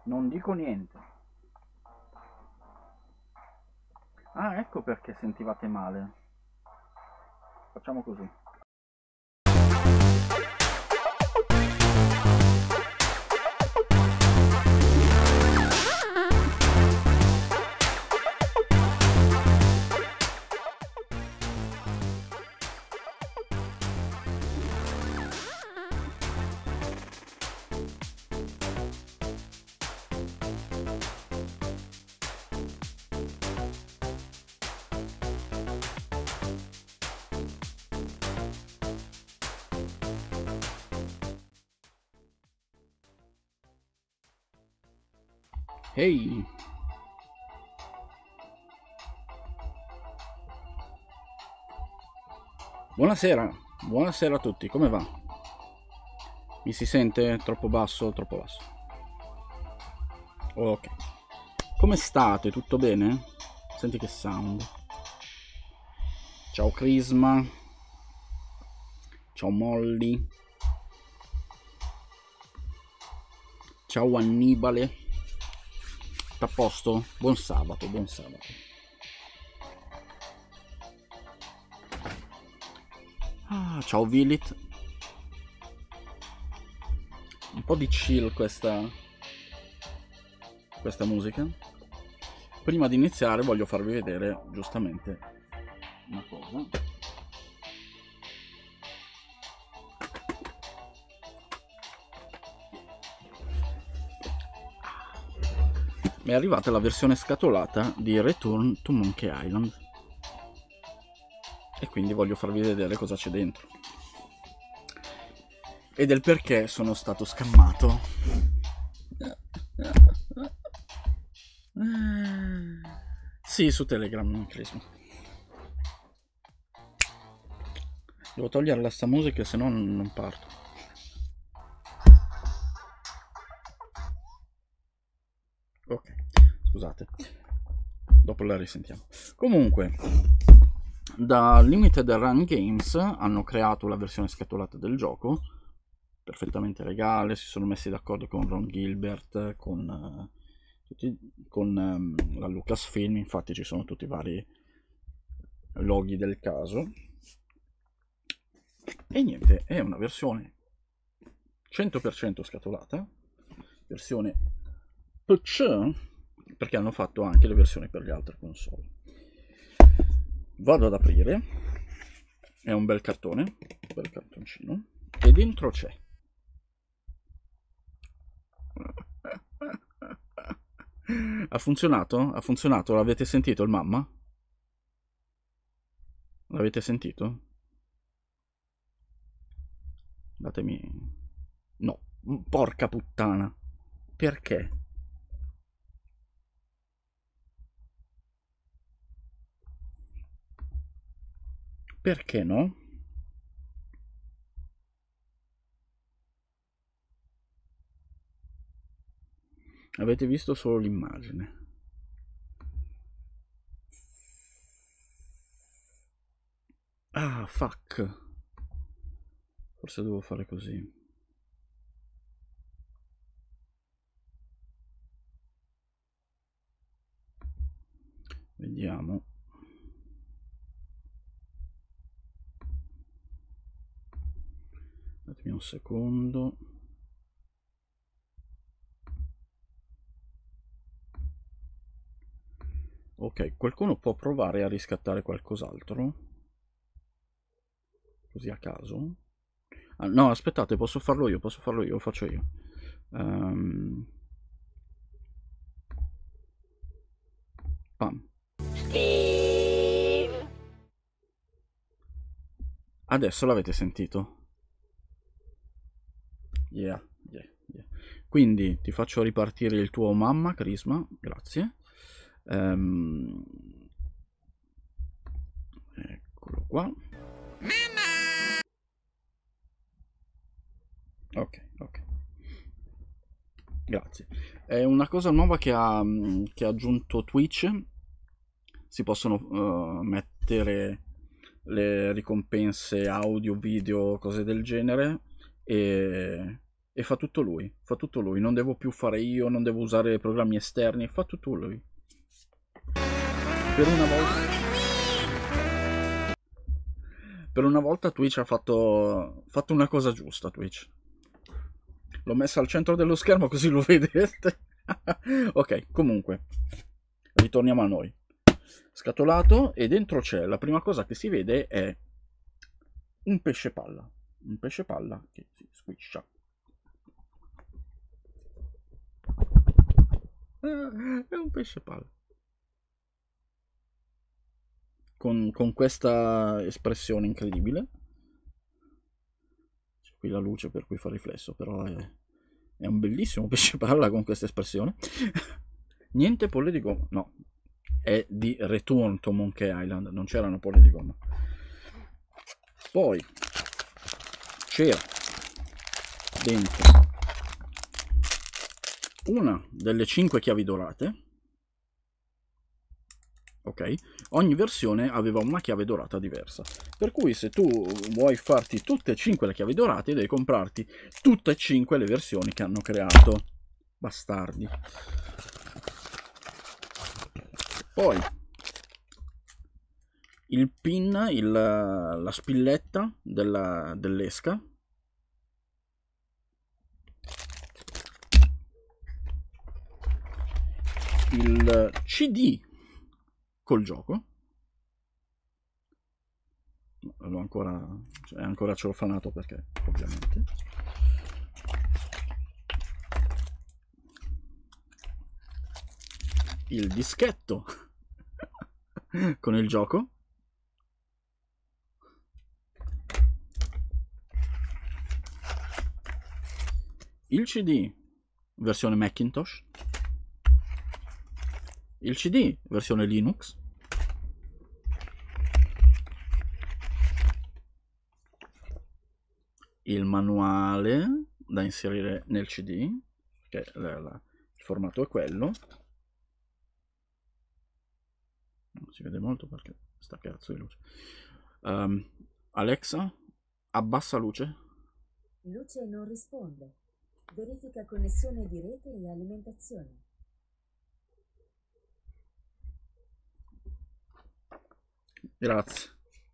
Non dico niente. Ah, ecco perché sentivate male. Facciamo così. Ehi, buonasera, buonasera a tutti, come va? Mi si sente troppo basso, troppo basso? Ok. Come state? Tutto bene? Senti che sound. Ciao Crisma, ciao Molly, ciao Annibale. Tutto a posto? Buon sabato, buon sabato. Ah, ciao Vilit. Un po' di chill questa musica. Prima di iniziare voglio farvi vedere giustamente una cosa. Mi è arrivata la versione scatolata di Return to Monkey Island e quindi voglio farvi vedere cosa c'è dentro e del perché sono stato scammato. Sì, su Telegram, Crisma. Devo togliere sta musica, se no non parto. Ok, scusate, dopo la risentiamo. Comunque, da Limited Run Games hanno creato la versione scatolata del gioco, perfettamente legale, si sono messi d'accordo con Ron Gilbert, con la Lucasfilm, infatti ci sono tutti i vari loghi del caso. E niente, è una versione 100% scatolata, versione PC, perché hanno fatto anche le versioni per le altre console. Vado ad aprire, è un bel cartone, un bel cartoncino, e dentro c'è ha funzionato? Ha funzionato? L'avete sentito il mamma? L'avete sentito? Datemi... No, porca puttana. Perché? Perché no? Avete visto solo l'immagine. Ah, fuck. Forse devo fare così. Vediamo. Datemi un secondo. Ok, qualcuno può provare a riscattare qualcos'altro? Così a caso? Ah, no, aspettate, posso farlo io, lo faccio io. Pam. Adesso l'avete sentito? Yeah, yeah, yeah. Quindi ti faccio ripartire il tuo mamma, Crisma, grazie. Eccolo qua. Ok, ok. Grazie. È una cosa nuova che ha aggiunto Twitch. Si possono mettere le ricompense audio, video, cose del genere. E e fa tutto lui, non devo più fare io, non devo usare programmi esterni, fa tutto lui. Per una volta Twitch ha fatto una cosa giusta, Twitch. L'ho messa al centro dello schermo così lo vedete. Ok, comunque, ritorniamo a noi. Scatolato e dentro c'è, la prima cosa che si vede è un pesce palla. Un pesce palla che si squiscia. È un pesce palla. Con questa espressione incredibile. C'è qui la luce per cui fa riflesso, però è un bellissimo pesce palla con questa espressione. Niente polle di gomma, no, è di Return to Monkey Island, non c'erano polle di gomma. Poi c'era dentro una delle 5 chiavi dorate. Ok, ogni versione aveva una chiave dorata diversa, per cui se tu vuoi farti tutte e 5 le chiavi dorate devi comprarti tutte e 5 le versioni che hanno creato. Bastardi. Poi il pin, la spilletta dell'esca. Il CD col gioco. L'ho ancora, cioè, è ancora celofanato perché ovviamente. Il dischetto con il gioco. Il CD versione Macintosh. Il CD versione Linux. Il manuale da inserire nel CD, che il formato è quello. Non si vede molto perché sta cazzo di luce. Alexa, abbassa luce. Luce non risponde. Verifica connessione di rete e alimentazione. Grazie.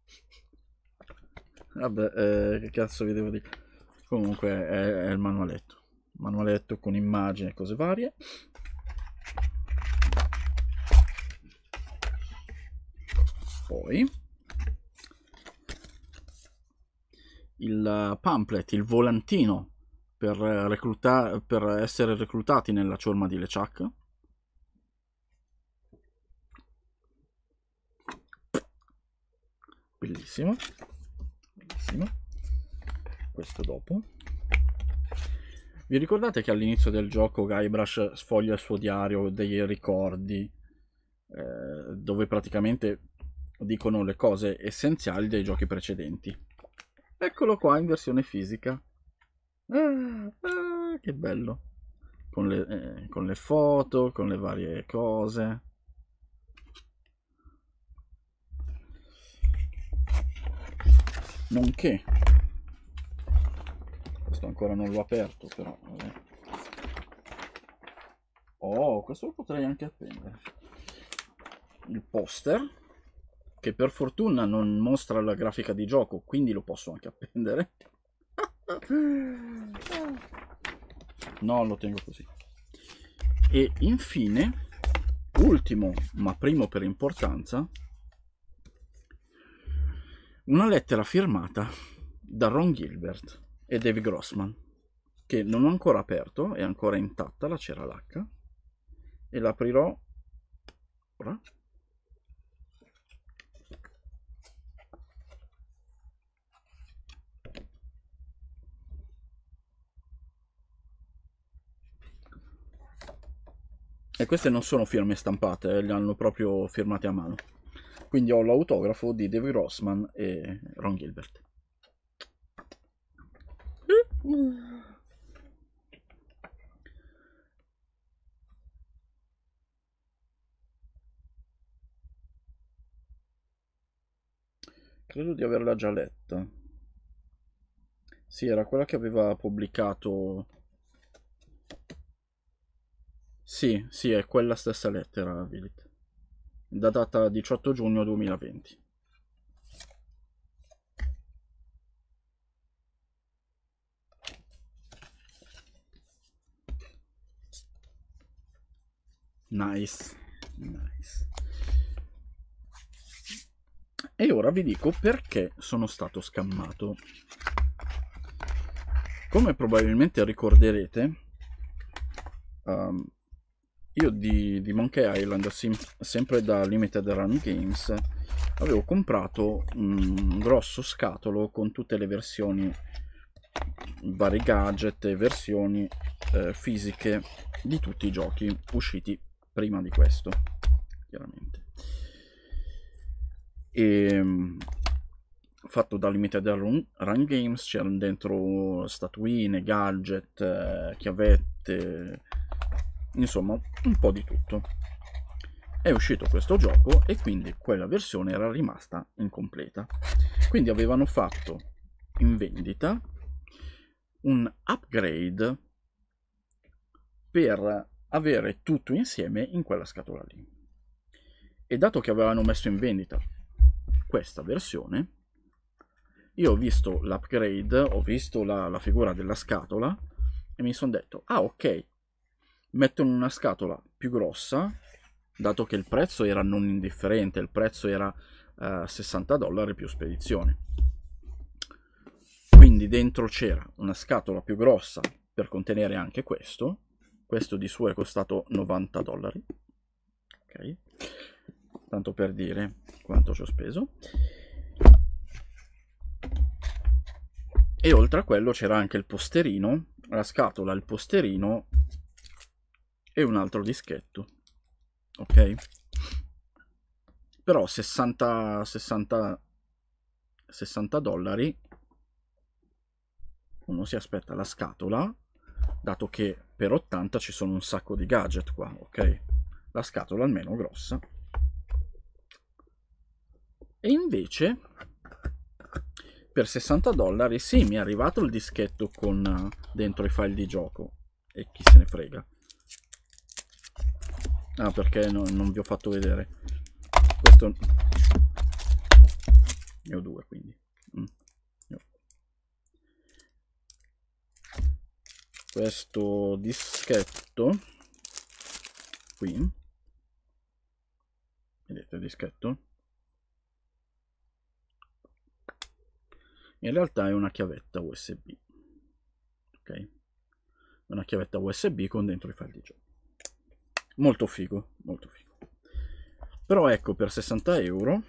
Vabbè, che cazzo vi devo dire? Comunque è il manualetto. Manualetto con immagini e cose varie. Poi il pamphlet, il volantino per essere reclutati nella ciurma di LeChuck. Bellissimo. Bellissimo. Questo dopo. Vi ricordate che all'inizio del gioco Guybrush sfoglia il suo diario dei ricordi, dove praticamente dicono le cose essenziali dei giochi precedenti? Eccolo qua in versione fisica. Che bello. Con le foto, con le varie cose. Nonché, questo ancora non l'ho aperto, però vabbè. Oh, questo lo potrei anche appendere. Il poster, che per fortuna non mostra la grafica di gioco, quindi lo posso anche appendere. No, lo tengo così. E infine, ultimo ma primo per importanza, una lettera firmata da Ron Gilbert e Dave Grossman, che non ho ancora aperto, è ancora intatta la cera lacca, e l'aprirò ora. E queste non sono firme stampate, le hanno proprio firmate a mano. Quindi ho l'autografo di Dave Grossman e Ron Gilbert. Credo di averla già letta. Sì, era quella che aveva pubblicato... Sì, sì, è quella stessa lettera, Vilit. Datata 18 giugno 2020. Nice, nice. E ora vi dico perché sono stato scammato. Come probabilmente ricorderete, io di Monkey Island, sempre da Limited Run Games, avevo comprato un grosso scatolo con tutte le versioni, vari gadget e versioni fisiche di tutti i giochi usciti prima di questo, chiaramente. E fatto da Limited Run Games, c'erano dentro statuine, gadget, chiavette, insomma un po' di tutto. È uscito questo gioco e quindi quella versione era rimasta incompleta, quindi avevano fatto in vendita un upgrade per avere tutto insieme in quella scatola lì. E dato che avevano messo in vendita questa versione, io ho visto l'upgrade, ho visto la figura della scatola e mi sono detto, ah ok, mettono una scatola più grossa, dato che il prezzo era non indifferente, il prezzo era $60 più spedizione. Quindi dentro c'era una scatola più grossa per contenere anche questo di suo è costato $90, ok? Tanto per dire quanto ci ho speso. E oltre a quello c'era anche il posterino, la scatola, il posterino e un altro dischetto, ok? Però $60 uno si aspetta la scatola, dato che per 80 ci sono un sacco di gadget qua, ok? La scatola almeno grossa. E invece per $60 sì, mi è arrivato il dischetto con dentro i file di gioco, e chi se ne frega. Ah, perché non vi ho fatto vedere. Questo ne ho due, quindi. Questo dischetto qui, vedete il dischetto? In realtà è una chiavetta USB, ok? Una chiavetta USB con dentro i file di gioco. Molto figo, molto figo. Però ecco, per €60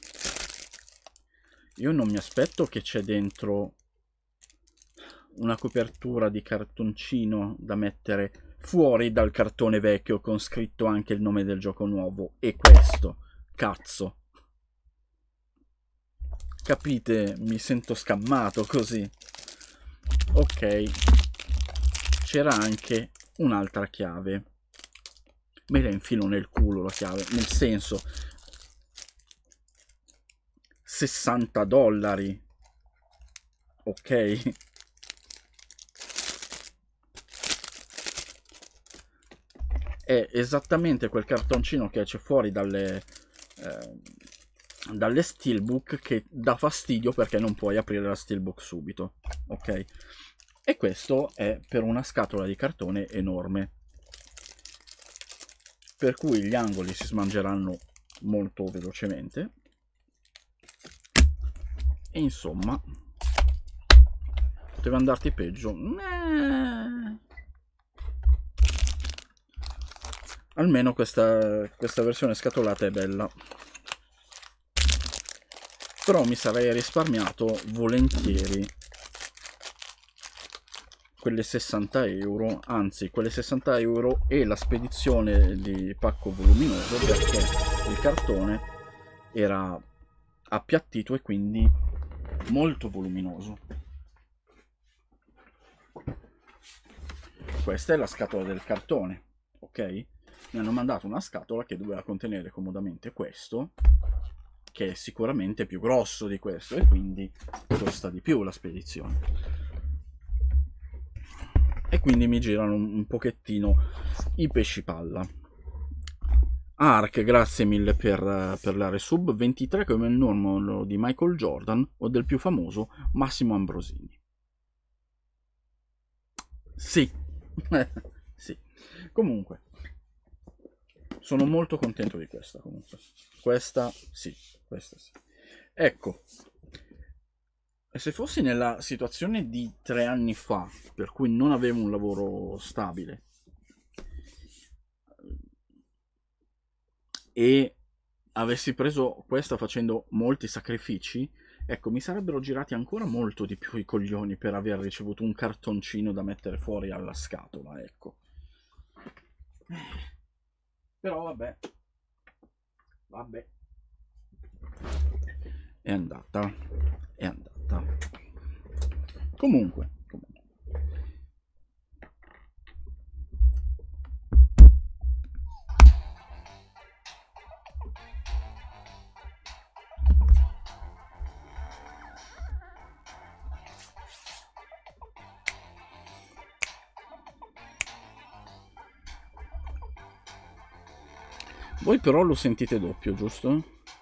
io non mi aspetto che c'è dentro una copertura di cartoncino da mettere fuori dal cartone vecchio con scritto anche il nome del gioco nuovo. E questo, cazzo. Capite? Mi sento scammato così. Ok. C'era anche un'altra chiave. Me la infilo nel culo la chiave. Nel senso... $60. Ok. È esattamente quel cartoncino che c'è fuori dalle steelbook, che dà fastidio perché non puoi aprire la steelbook subito, ok? E questo è per una scatola di cartone enorme, per cui gli angoli si smangeranno molto velocemente e insomma poteva andarti peggio. Almeno questa versione scatolata è bella. Però mi sarei risparmiato volentieri quelle €60, anzi quelle €60 e la spedizione di pacco voluminoso, perché il cartone era appiattito e quindi molto voluminoso. Questa è la scatola del cartone, ok? Mi hanno mandato una scatola che doveva contenere comodamente questo, che è sicuramente più grosso di questo e quindi costa di più la spedizione. e quindi mi girano un pochettino i pesci palla. Ark, grazie mille per la resub. 23 come il numero di Michael Jordan o del più famoso Massimo Ambrosini. Sì. Sì. Comunque sono molto contento di questa, comunque. Questa sì. Ecco, se fossi nella situazione di 3 anni fa, per cui non avevo un lavoro stabile e avessi preso questa facendo molti sacrifici, ecco, mi sarebbero girati ancora molto di più i coglioni per aver ricevuto un cartoncino da mettere fuori alla scatola, ecco. Però vabbè. È andata. Comunque. Voi però lo sentite doppio, giusto?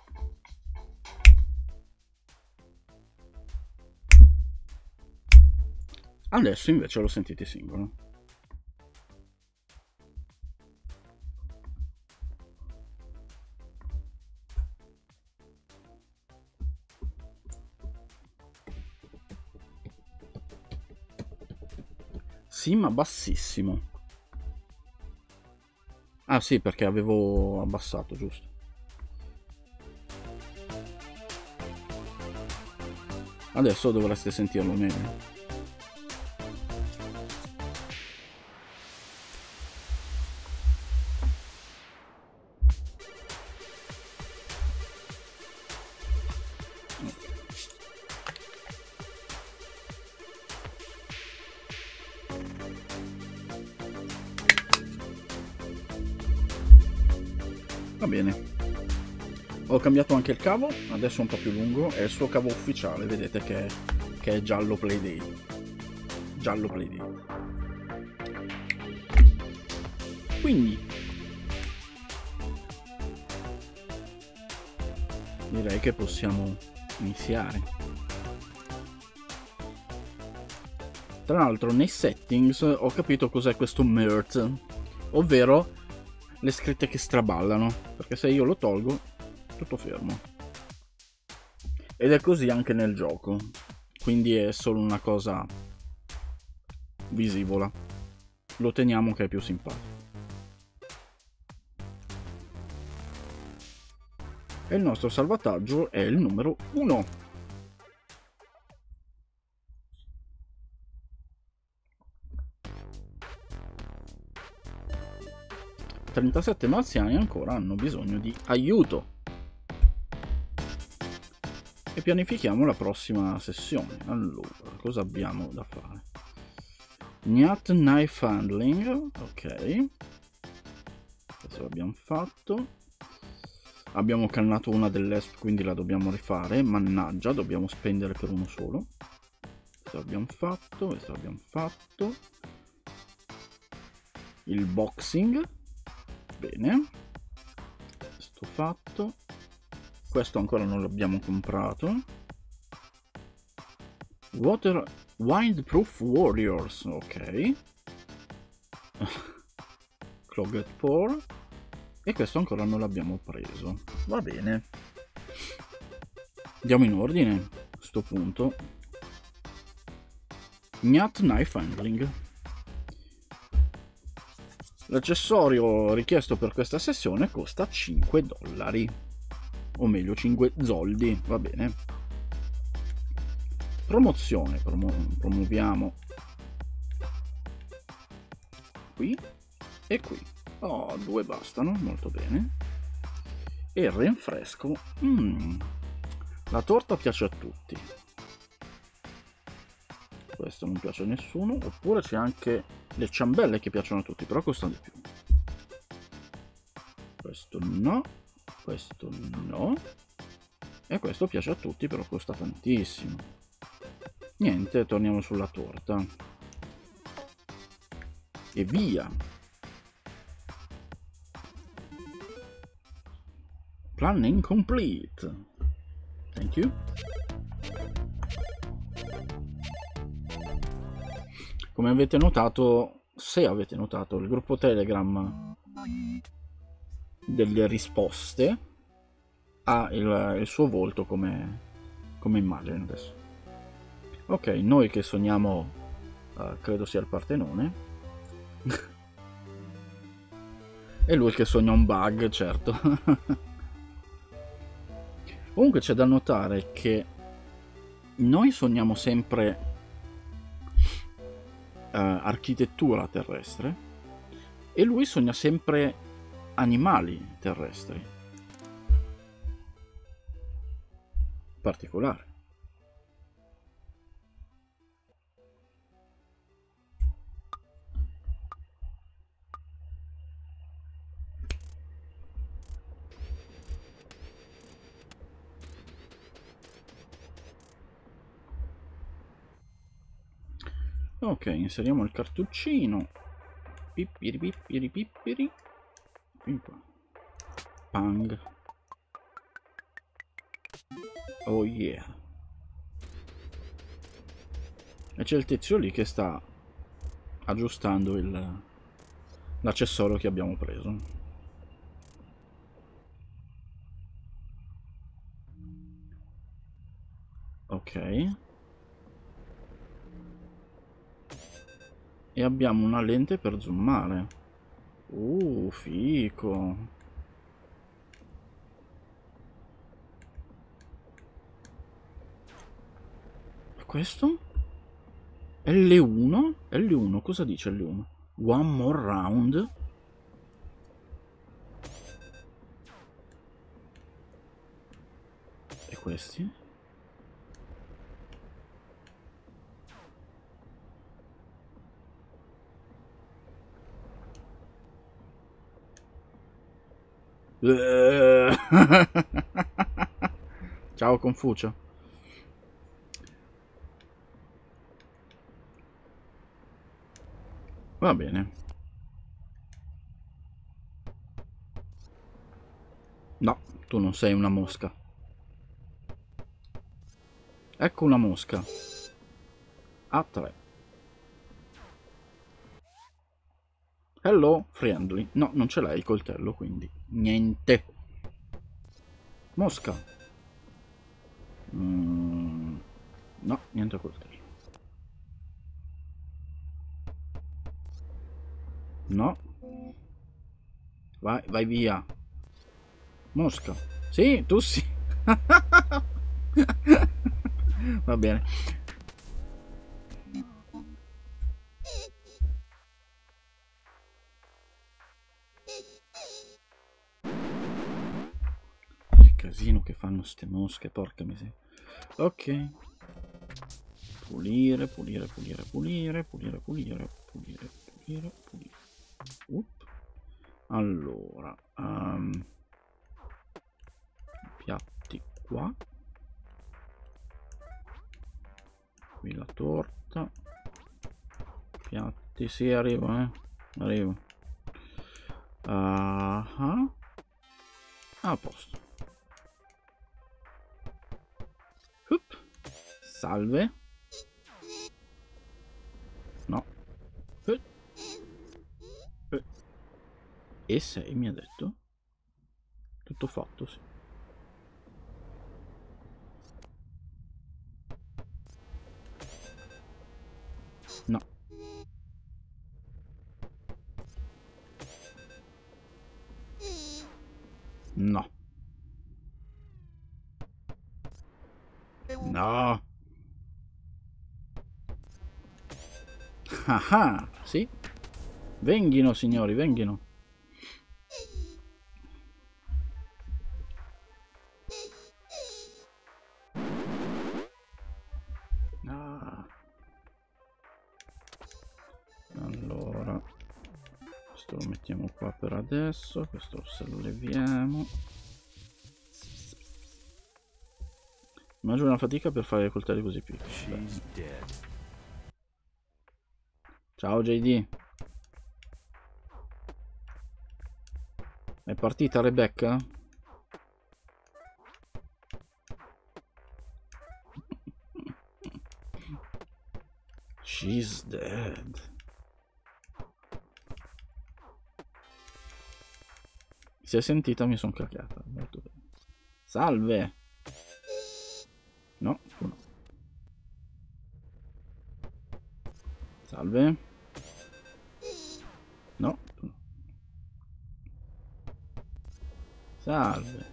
Adesso invece lo sentite singolo. Sì, ma bassissimo. Ah sì, perché avevo abbassato, giusto. Adesso dovreste sentirlo meglio. Va bene. Ho cambiato anche il cavo, adesso è un po' più lungo, è il suo cavo ufficiale, vedete che è giallo Playdate. Giallo Playdate. Quindi direi che possiamo iniziare. Tra l'altro nei settings ho capito cos'è questo MERT, ovvero le scritte che straballano, perché se io lo tolgo tutto fermo. Ed è così anche nel gioco, quindi è solo una cosa visivola. Lo teniamo che è più simpatico. E il nostro salvataggio è il numero 1. 37 marziani ancora hanno bisogno di aiuto. E pianifichiamo la prossima sessione. Allora, cosa abbiamo da fare? Gnat Knife Handling, ok. Questo l'abbiamo fatto. Abbiamo cannato una dell'ESP, quindi la dobbiamo rifare. Mannaggia, dobbiamo spendere per uno solo. Questo l'abbiamo fatto. Il boxing. Bene. Questo fatto. Questo ancora non l'abbiamo comprato. Windproof Warriors, ok. Clogged Pore. E questo ancora non l'abbiamo preso. Va bene. Andiamo in ordine a sto punto. Gnat Knife Handling. L'accessorio richiesto per questa sessione costa $5. O meglio 5 zoldi, va bene. Promozione, promuoviamo qui e qui. Oh, 2 bastano, molto bene. E il rinfresco. La torta piace a tutti. Questo non piace a nessuno. Oppure c'è anche le ciambelle che piacciono a tutti, però costano di più. Questo no. Questo no. E questo piace a tutti, però costa tantissimo. Niente, torniamo sulla torta. E via. Plan incomplete. Thank you. Come avete notato, se avete notato, il gruppo Telegram delle risposte ha il suo volto come immagine adesso. Ok, noi che sogniamo, credo sia il Partenone, e lui che sogna un bug, certo. Comunque c'è da notare che noi sogniamo sempre architettura terrestre e lui sogna sempre animali terrestri particolari. Ok, inseriamo il cartuccino. Pippiri pippiri pippiri. Pang. Oh yeah. E c'è il tizio lì che sta aggiustando l'accessorio che abbiamo preso. Ok. E abbiamo una lente per zoomare. Fico. E questo? L1? L1, cosa dice L1? One more round? E questi? Ciao Confucio. Va bene. No, tu non sei una mosca. Ecco una mosca. A3. Hello, friendly. No, non ce l'hai il coltello, quindi niente. Mosca. No, niente coltello. No. Vai, vai via. Mosca. Sì, tu sì. Va bene. Che casino che fanno ste mosche, porca miseria. Ok. Pulire, pulire, pulire, pulire, pulire, pulire, pulire, pulire, pulire. Allora, piatti qua. Qui la torta. Piatti, sì, arrivo, arrivo. A posto. Salve. No. E 6 mi ha detto. Tutto fatto, sì. No. No. No. Ah, sì. Venghino, signori, venghino. Allora, questo lo mettiamo qua per adesso, questo se lo leviamo. Immagino una fatica per fare i coltelli così piccoli. Ciao JD. È partita Rebecca? She's dead. Si è sentita, mi sono cacata. Molto bene. Salve! No, tu no. Salve. No, tu no. Salve.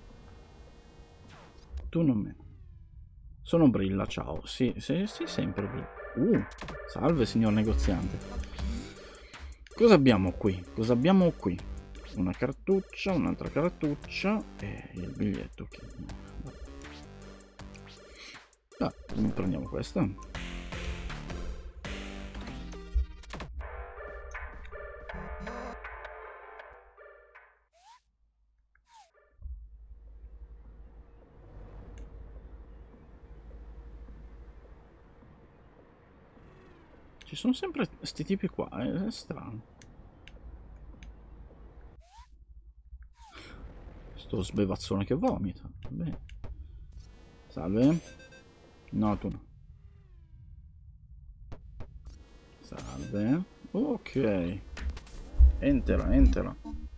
Tu non me. Sono Brilla, ciao. Sì, sempre Brilla. Salve signor negoziante. Cosa abbiamo qui? Cosa abbiamo qui? Una cartuccia, un'altra cartuccia e il biglietto. Prendiamo questa. Ci sono sempre sti tipi qua, è strano. Sto sbevazzone che vomita. Bene. Salve. No, tu no. Salve. Ok. Entra, entra.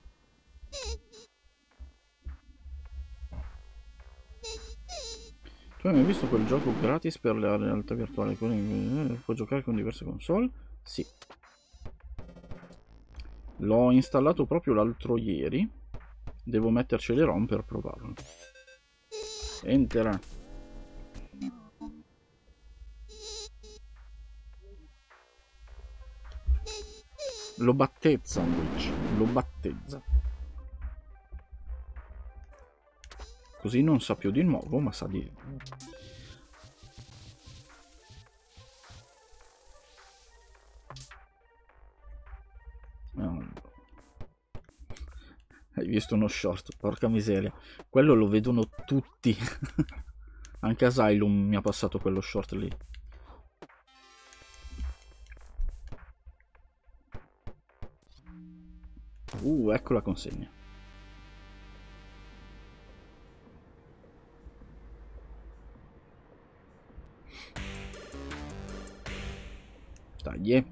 Tu hai mai visto quel gioco gratis per la realtà virtuale? Puoi giocare con diverse console? Sì. L'ho installato proprio l'altro ieri. Devo metterci le ROM per provarlo. Entra. Lo battezza un witch. Lo battezza. Così non sa più di nuovo, ma sa di... Hai visto uno short? Porca miseria. Quello lo vedono tutti. Anche Asylum mi ha passato quello short lì. Ecco la consegna. Dai.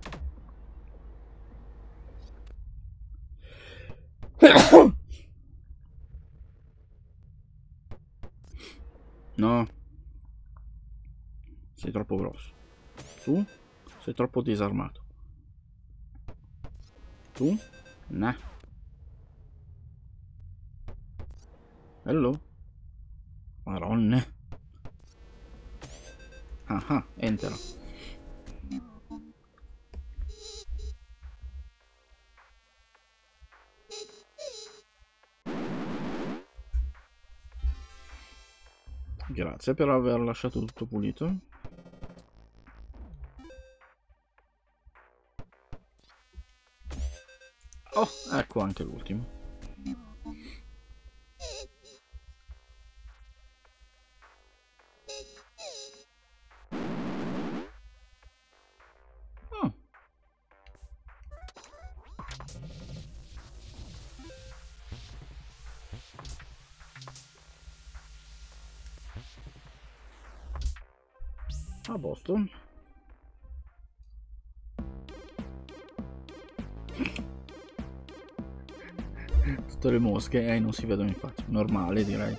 No. Sei troppo grosso. Tu? Sei troppo disarmato. Tu? Nah. Hello? Maronne. Ah, entra. Grazie per aver lasciato tutto pulito. Oh, ecco anche l'ultimo. Oh. A Boston. Tutte le mosche non si vedono in faccia. Normale, direi.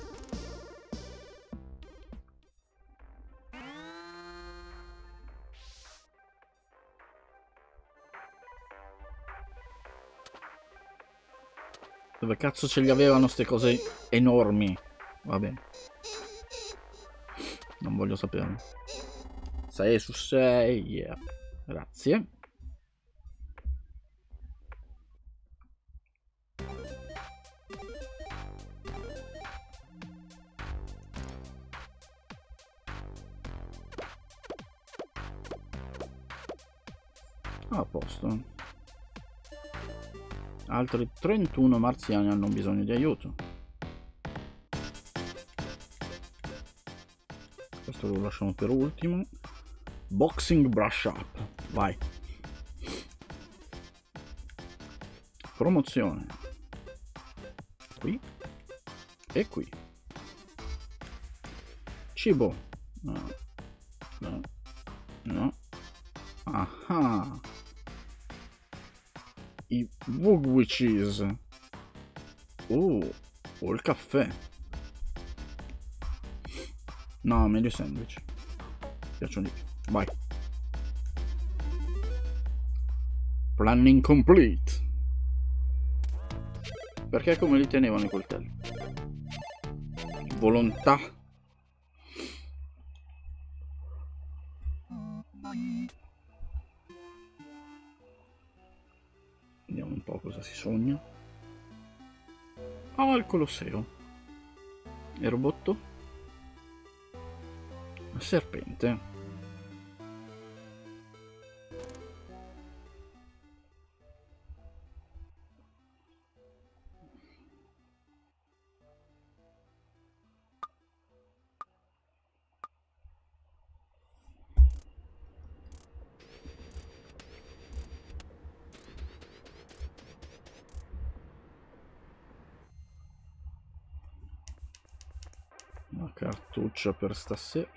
Dove cazzo ce li avevano ste cose enormi? Va bene. Non voglio sapere. 6 su 6, yeah. Grazie. A posto. Altri 31 marziani hanno bisogno di aiuto. Questo lo lasciamo per ultimo. Boxing brush up. Vai. Promozione. Qui. E qui. Cibo. No. No. No. Ah. I Wugwi cheese. O il caffè. No, meglio i sandwich. Mi piacciono di più. Vai. Planning complete. Perché come li tenevano i coltelli? Volontà. Vediamo un po' cosa si sogna. Ah, il Colosseo. Il robotto? Il serpente. Una cartuccia per stasera.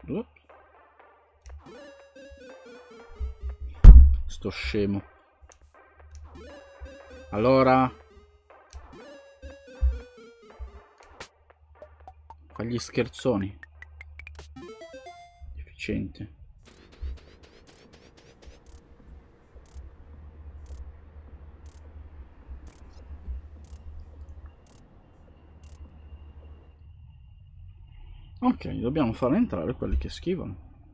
Sto scemo. Allora. Fa gli scherzoni. Efficiente. Ok, dobbiamo far entrare quelli che schivano.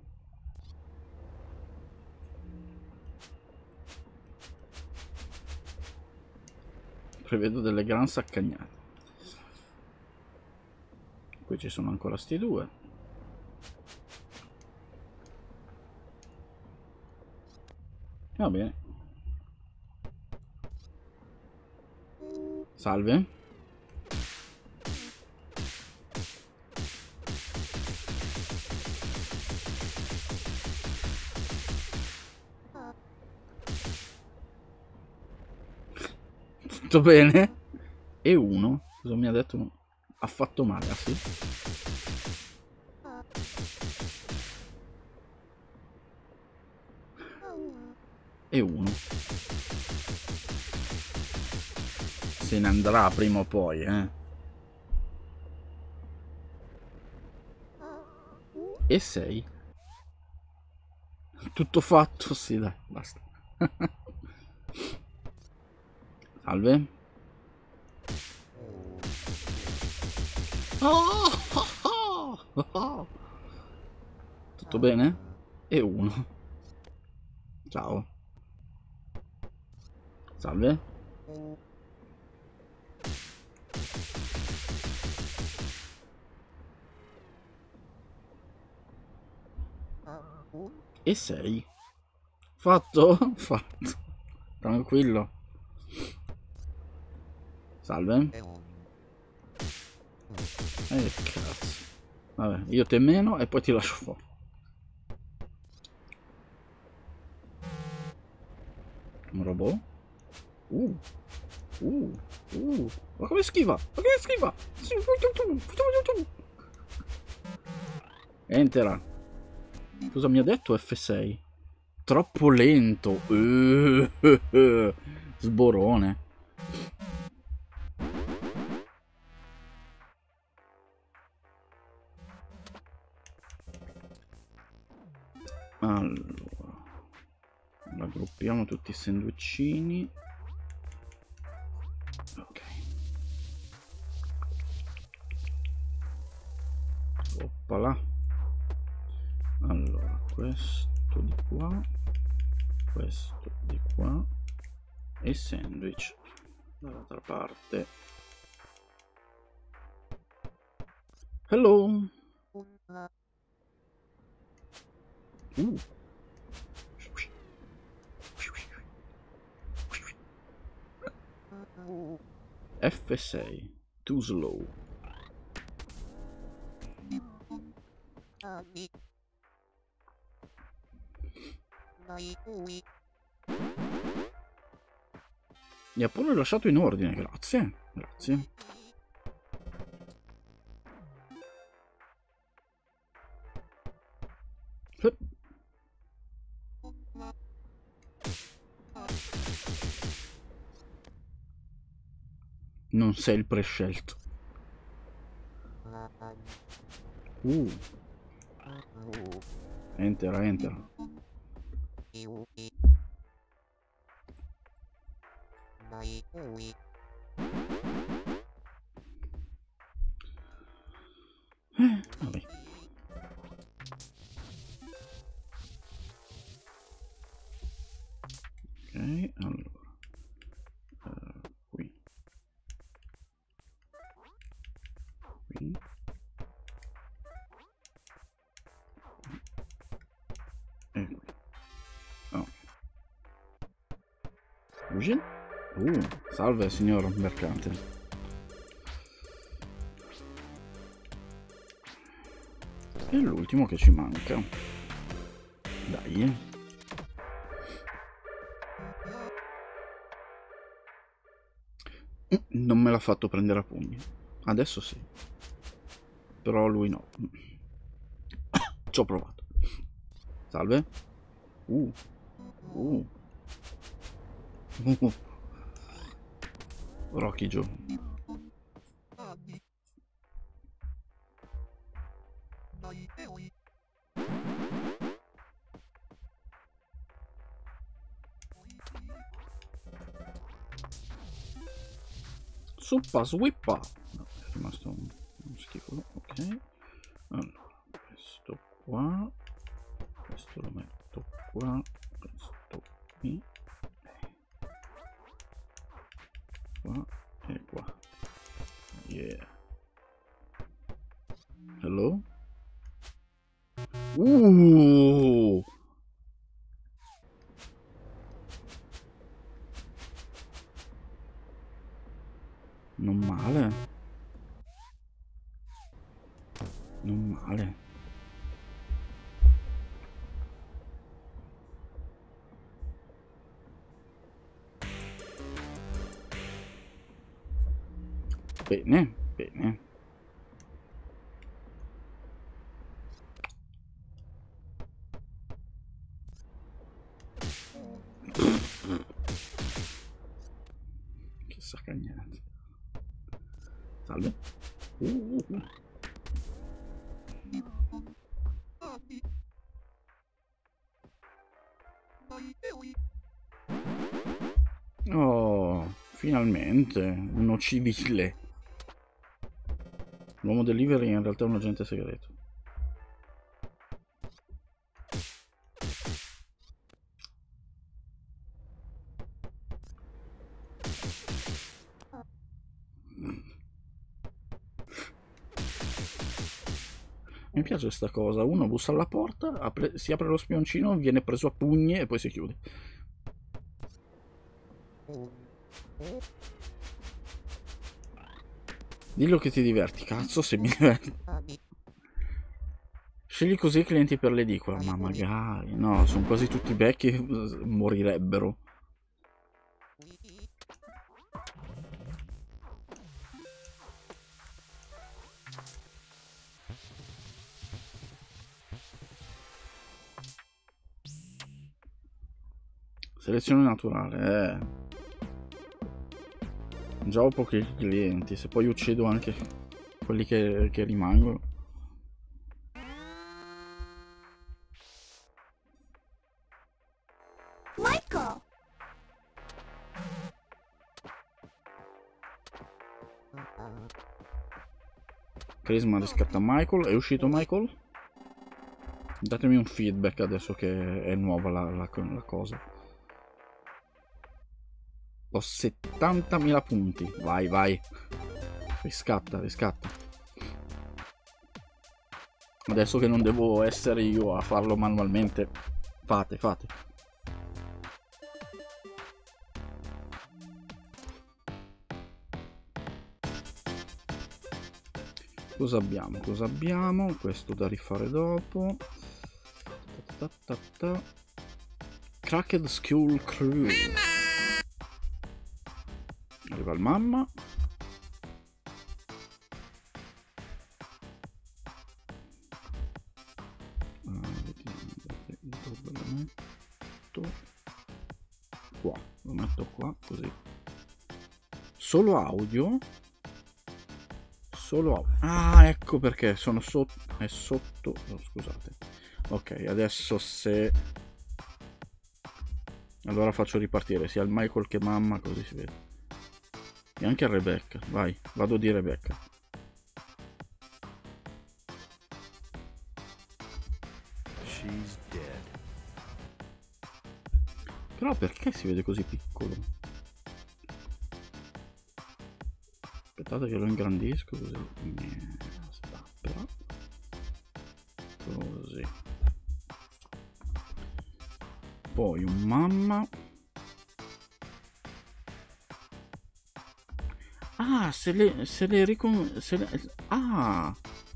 Prevedo delle gran saccagnate. Qui ci sono ancora sti due. Va bene. Salve. Tutto bene? E uno? Cosa mi ha detto? Ha fatto male, ah sì? E uno. Se ne andrà prima o poi, eh? E 6. Tutto fatto? Sì, dai, basta. Salve. Tutto bene? E uno. Ciao. Salve. E 6. Fatto? Fatto. Tranquillo. Salve. Cazzo. Vabbè, io te meno e poi ti lascio fuori. Un robot? Ma come schiva? Ma come schiva? Entera. Cosa mi ha detto F6? Troppo lento. Sborone. Allora, raggruppiamo tutti i sandwichini. Ok. Oppala. Allora, questo di qua, questo di qua e sandwich dall'altra parte. Hello. F6, too slow. Mi ha pure lasciato in ordine, grazie, grazie. Non sei il prescelto. Enter, enter. Vabbè. Ok, allora. Qui. Qui. E qui. Oh. Luigi? Salve signor mercante. E l'ultimo che ci manca. Dai. Non me l'ha fatto prendere a pugni. Adesso sì. Però lui no. Ci ho provato. Salve. Rocky Joe. Suppa swippa. No, è rimasto uno schifo. Ok. Allora, questo qua. Questo lo metto qua. Questo qui. Qua e qua. Yeah. Hello? Non male. Non male. Bene, bene. Che saccagnate. Salve. Oh, finalmente uno civile. L'uomo delivery in realtà è un agente segreto. Mi piace sta cosa, uno bussa alla porta, si apre lo spioncino, viene preso a pugni e poi si chiude. Dillo che ti diverti, cazzo se mi diverti. Scegli così i clienti per l'edicola, ma magari, no, sono quasi tutti vecchi e morirebbero. Selezione naturale, Già ho pochi clienti, se poi uccido anche quelli che rimangono. Michael! Crisma riscatta Michael. È uscito Michael? Datemi un feedback adesso che è nuova la cosa. Ho 70.000 punti. Vai, vai. Riscatta, riscatta. Adesso che non devo essere io a farlo manualmente, fate, fate. Cosa abbiamo? Cosa abbiamo? Questo da rifare dopo. Cracked Skull Crew. Arriva il mamma. Vediamo. solo audio. Ah, ecco perché sono sotto. È sotto. Oh, scusate. Ok, adesso se. Allora faccio ripartire sia il Michael che mamma, così si vede. E anche Rebecca. Vai, vado di Rebecca. She's dead. Però perché si vede così piccolo? Aspettate che lo ingrandisco così. Aspetta, però. Così. Poi un mamma. Ah, se le ricon... Se le... Ah!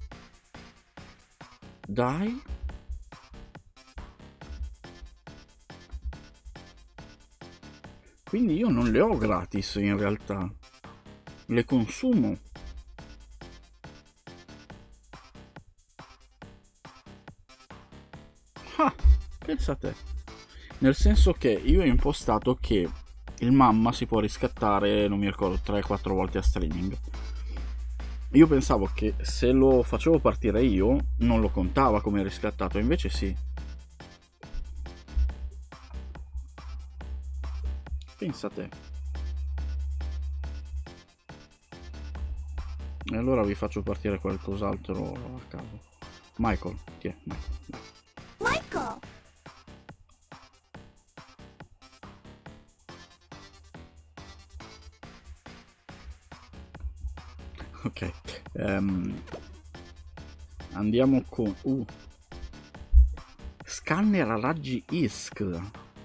Dai! Quindi io non le ho gratis in realtà. Le consumo. Ah! Pensa a te. Nel senso che io ho impostato che il mamma si può riscattare, non mi ricordo, 3-4 volte a streaming. Io pensavo che se lo facevo partire io non lo contava come riscattato, invece sì. Pensa a te. E allora vi faccio partire qualcos'altro a caso. Michael, chi è? Michael! Ok. Andiamo con... Scanner a raggi ISC.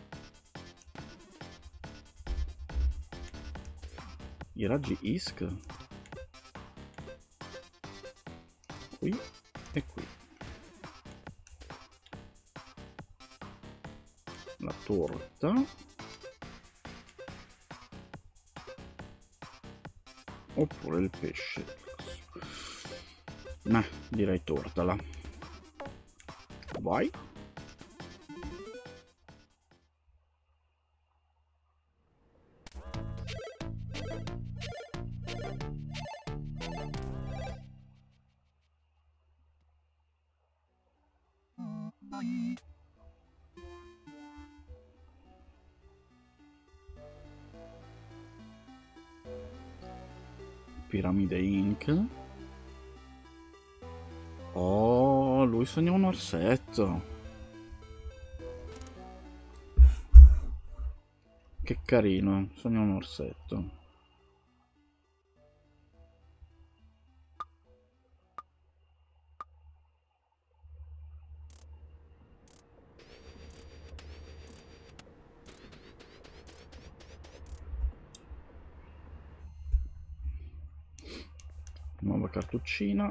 I raggi ISC. Qui e qui. La torta. Oppure il pesce. Ma direi torta là. Vai. Piramide Inc. Oh, lui sogna un orsetto. Che carino, sogna un orsetto. Nuova cartuccina.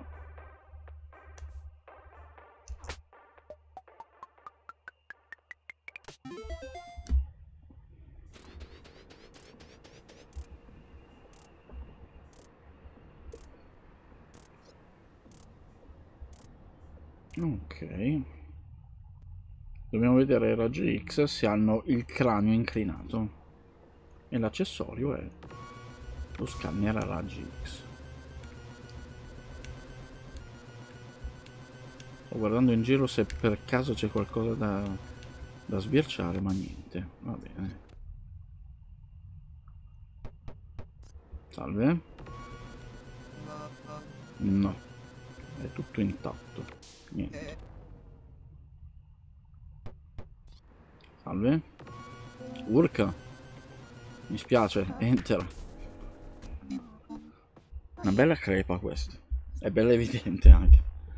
Ok. Dobbiamo vedere i raggi X se hanno il cranio inclinato. E l'accessorio è lo scanner a raggi X. Sto guardando in giro se per caso c'è qualcosa da sbirciare, ma niente. Va bene. Salve. No. È tutto intatto. Niente. Salve. Urca. Mi spiace. Enter. Una bella crepa questa. È bella evidente anche.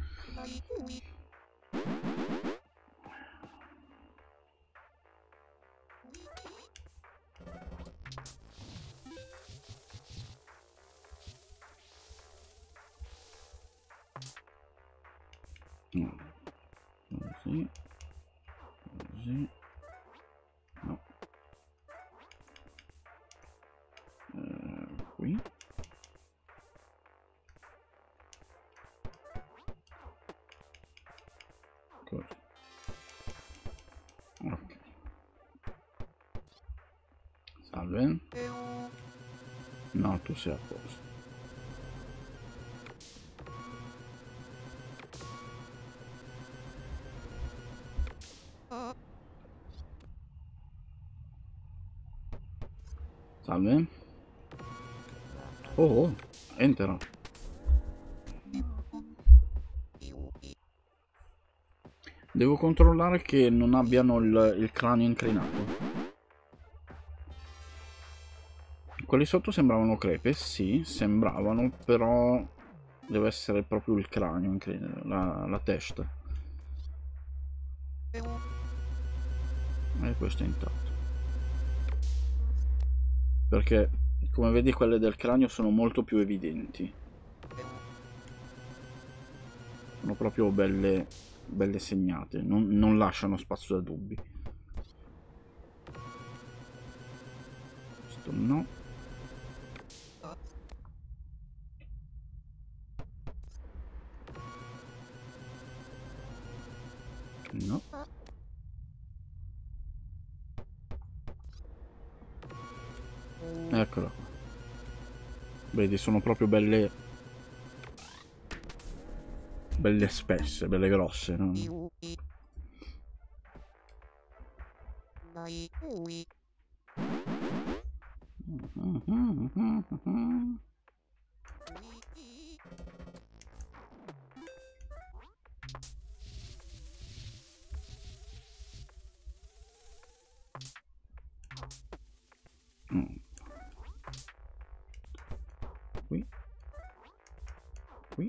No. Così. Così. No. Qui. Così. Ok. Salve. No, tu sei a posto. Salve. Oh, entra. Devo controllare che non abbiano il cranio inclinato. Quelli sotto sembravano crepe, sì, sembravano, però deve essere proprio il cranio inclinato, la testa. E questo è intatto. Perché, come vedi, quelle del cranio sono molto più evidenti. Sono proprio belle segnate, non lasciano spazio da dubbi. Questo no. No. Eccola qua. Vedi, sono proprio belle spesse, belle grosse, no? Qui. Qui.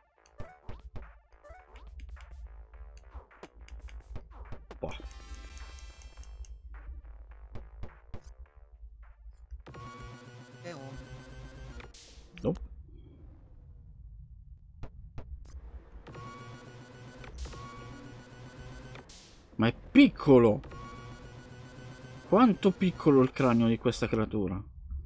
Boh. Nope. Ma è piccolo! Quanto piccolo il cranio di questa creatura?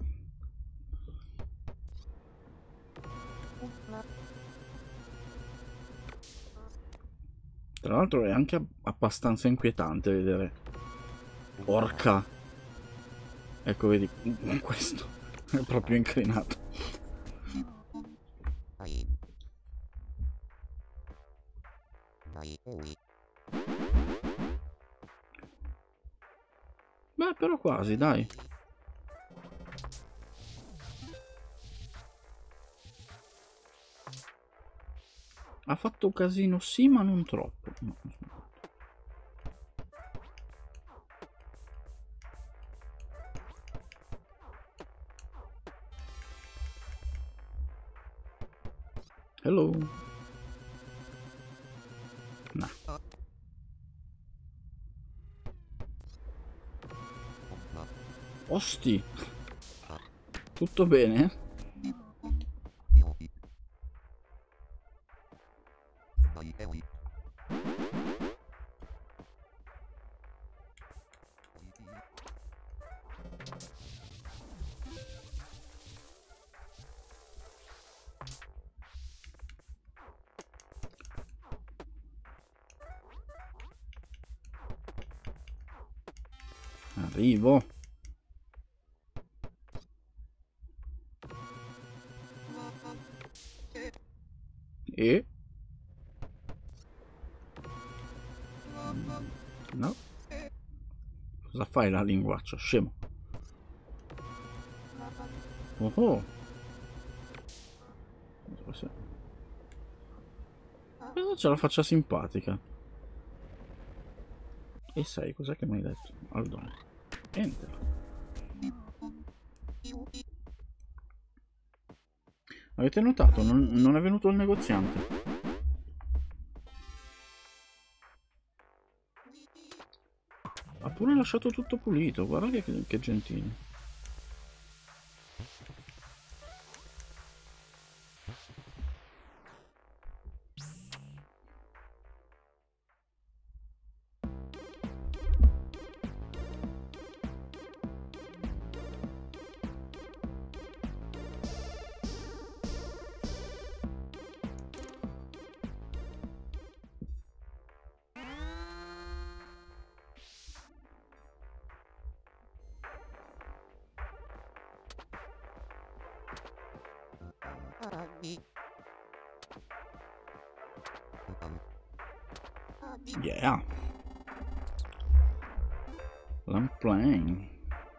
Tra l'altro è anche abbastanza inquietante vedere. Porca! Ecco, vedi, questo è proprio inclinato. Beh, però quasi, dai. Ha fatto casino, sì, ma non troppo. No. Hello. No. Osti. Tutto bene? Arrivo. E? No. Cosa fai la linguaccia, scemo? Oh oh. Però c'è la faccia simpatica. E sai, cos'è che mi hai detto? Allora, enter. Avete notato? Non è venuto il negoziante. Ha pure lasciato tutto pulito. Guarda che gentile. Yeah. I'm playing.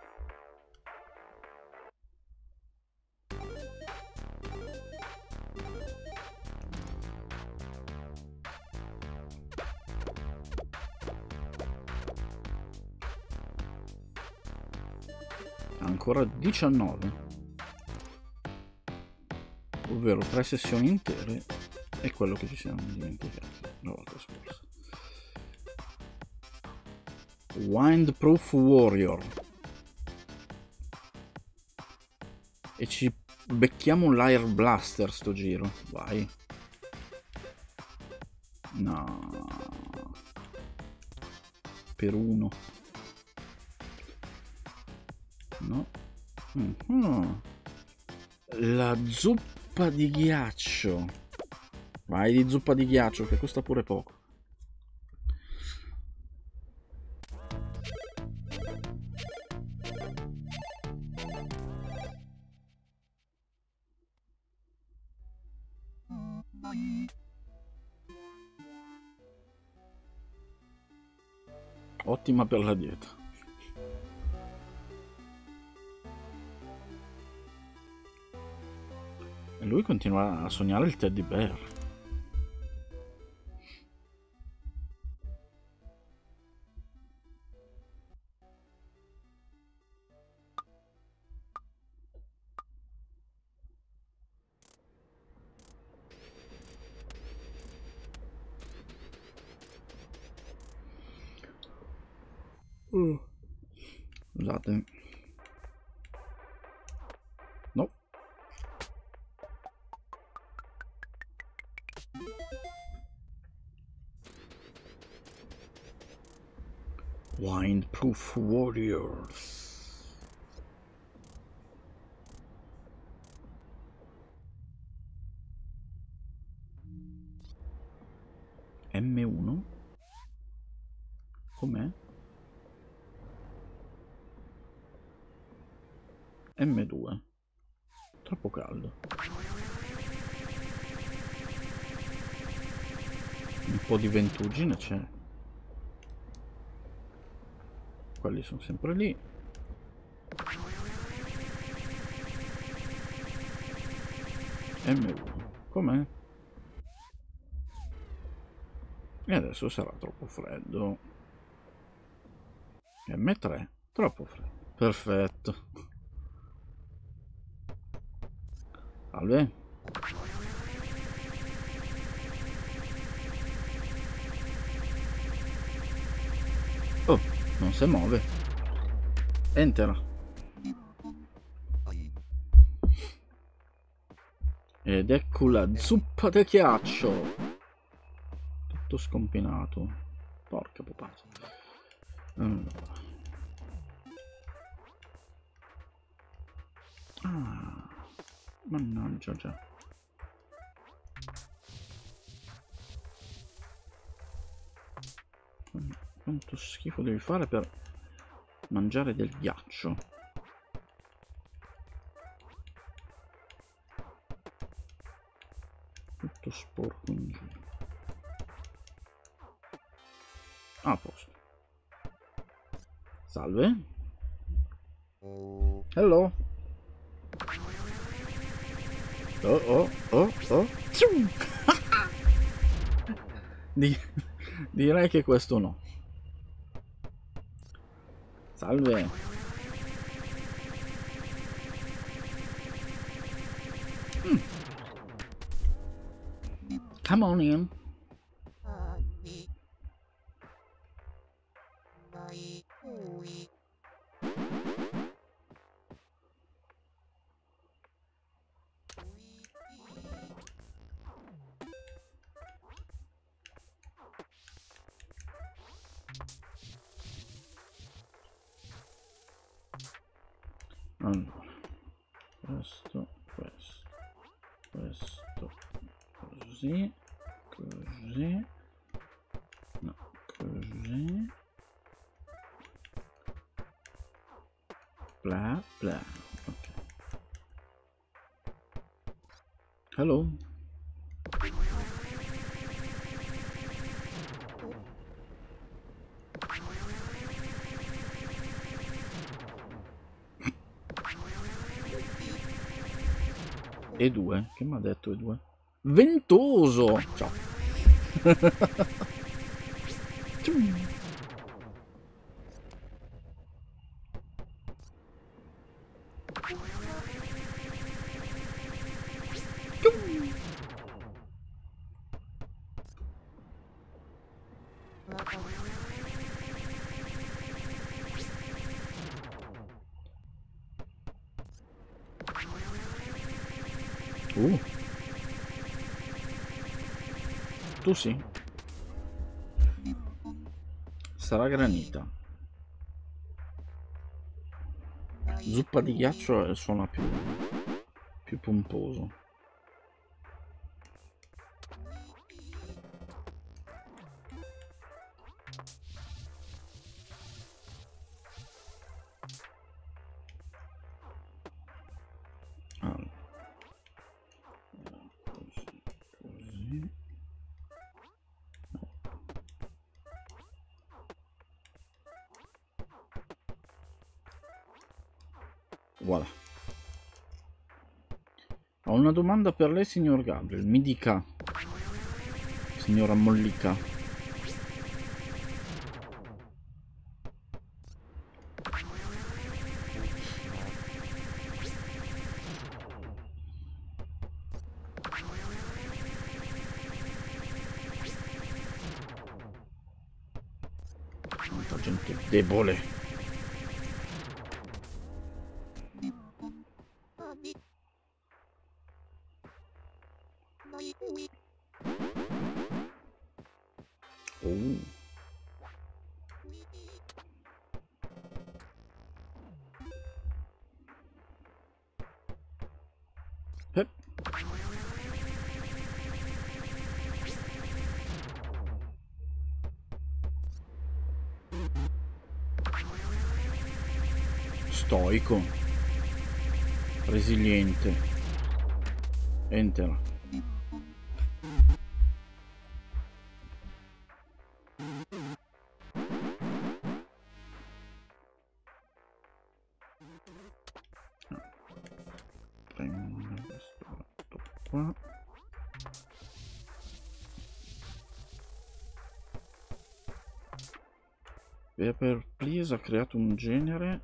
Ancora 19, ovvero 3 sessioni intere è quello che ci siamo dimenticati la volta scorsa. Windproof Warrior, e ci becchiamo un Lair Blaster sto giro. Vai. No, per uno. No. La zuppa di ghiaccio. Vai di zuppa di ghiaccio che costa pure poco. Ottima per la dieta. E lui continua a sognare il teddy bear. Scusate. No. Windproof Warriors. M1? Com'è? M2. Troppo caldo. Un po' di ventuggine c'è. Quelli sono sempre lì. M1. Com'è? E adesso sarà troppo freddo. M3. Troppo freddo. Perfetto. Salve. Oh, non si muove. Enter. Ed ecco la zuppa di ghiaccio. Tutto scompinato. Porca pupazza. Allora. Ah, mannaggia già. Quanto schifo devi fare per mangiare del ghiaccio? Tutto sporco in giro. A posto. Salve. Hello. Oh. Direi che questo no. Salve. Come on in. Allora, questo, così, no, così, bla bla, ok. Hello. E2? Che mi ha detto E2? Ventoso! Ciao. Tu sì. Sarà granita. Zuppa di ghiaccio suona più pomposo. Allora. Così. Voilà. Ho una domanda per lei, signor Gabriel. Mi dica, signora Mollica. Quanta gente debole. Oh. Stoico. Resiliente. Enter. Prendo questo qua. Paper Please ha creato un genere.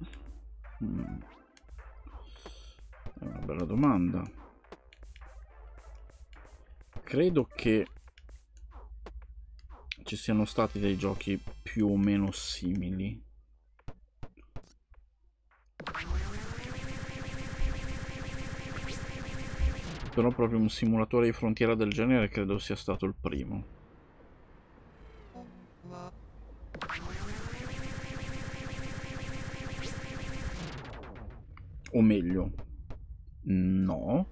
È una bella domanda. Credo che ci siano stati dei giochi più o meno simili. Però proprio un simulatore di frontiera del genere credo sia stato il primo. O meglio, no.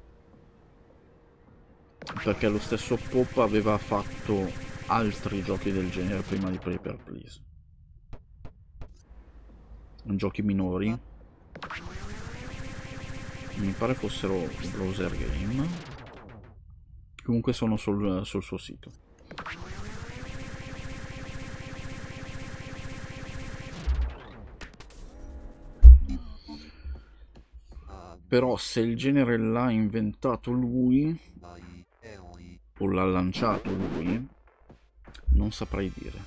Perché lo stesso Pop aveva fatto altri giochi del genere prima di Paper Please. Giochi minori. Mi pare fossero browser game. Comunque sono sul suo sito. Però se il genere l'ha inventato lui o l'ha lanciato lui, non saprei dire.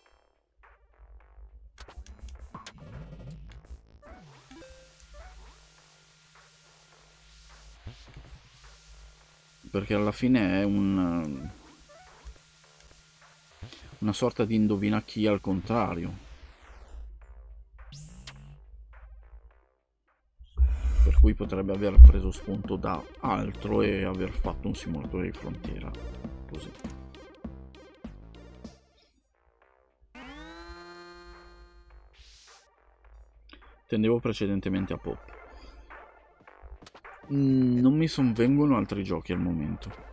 Perché alla fine è una sorta di indovina chi al contrario. Per cui potrebbe aver preso spunto da altro e aver fatto un simulatore di frontiera così. Tendevo precedentemente a Pop. Non mi sovvengono altri giochi al momento.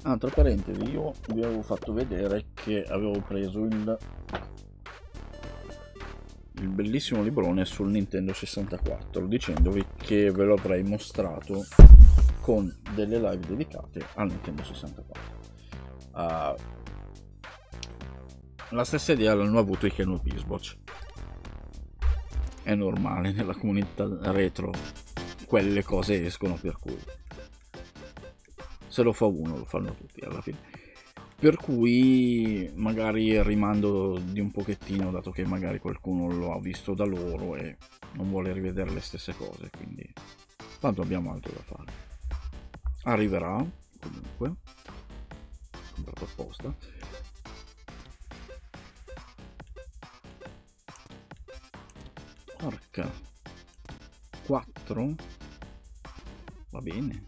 tra parentesi, io vi avevo fatto vedere che avevo preso il bellissimo librone sul Nintendo 64, dicendovi che ve lo avrei mostrato con delle live dedicate al Nintendo 64. La stessa idea l'hanno avuto i Ken Bisboch. È normale, nella comunità retro quelle cose escono, per cui se lo fa uno lo fanno tutti alla fine, per cui magari rimando di un pochettino, dato che magari qualcuno lo ha visto da loro e non vuole rivedere le stesse cose, quindi tanto abbiamo altro da fare. Arriverà comunque, comprato apposta. Porca, 4 va bene.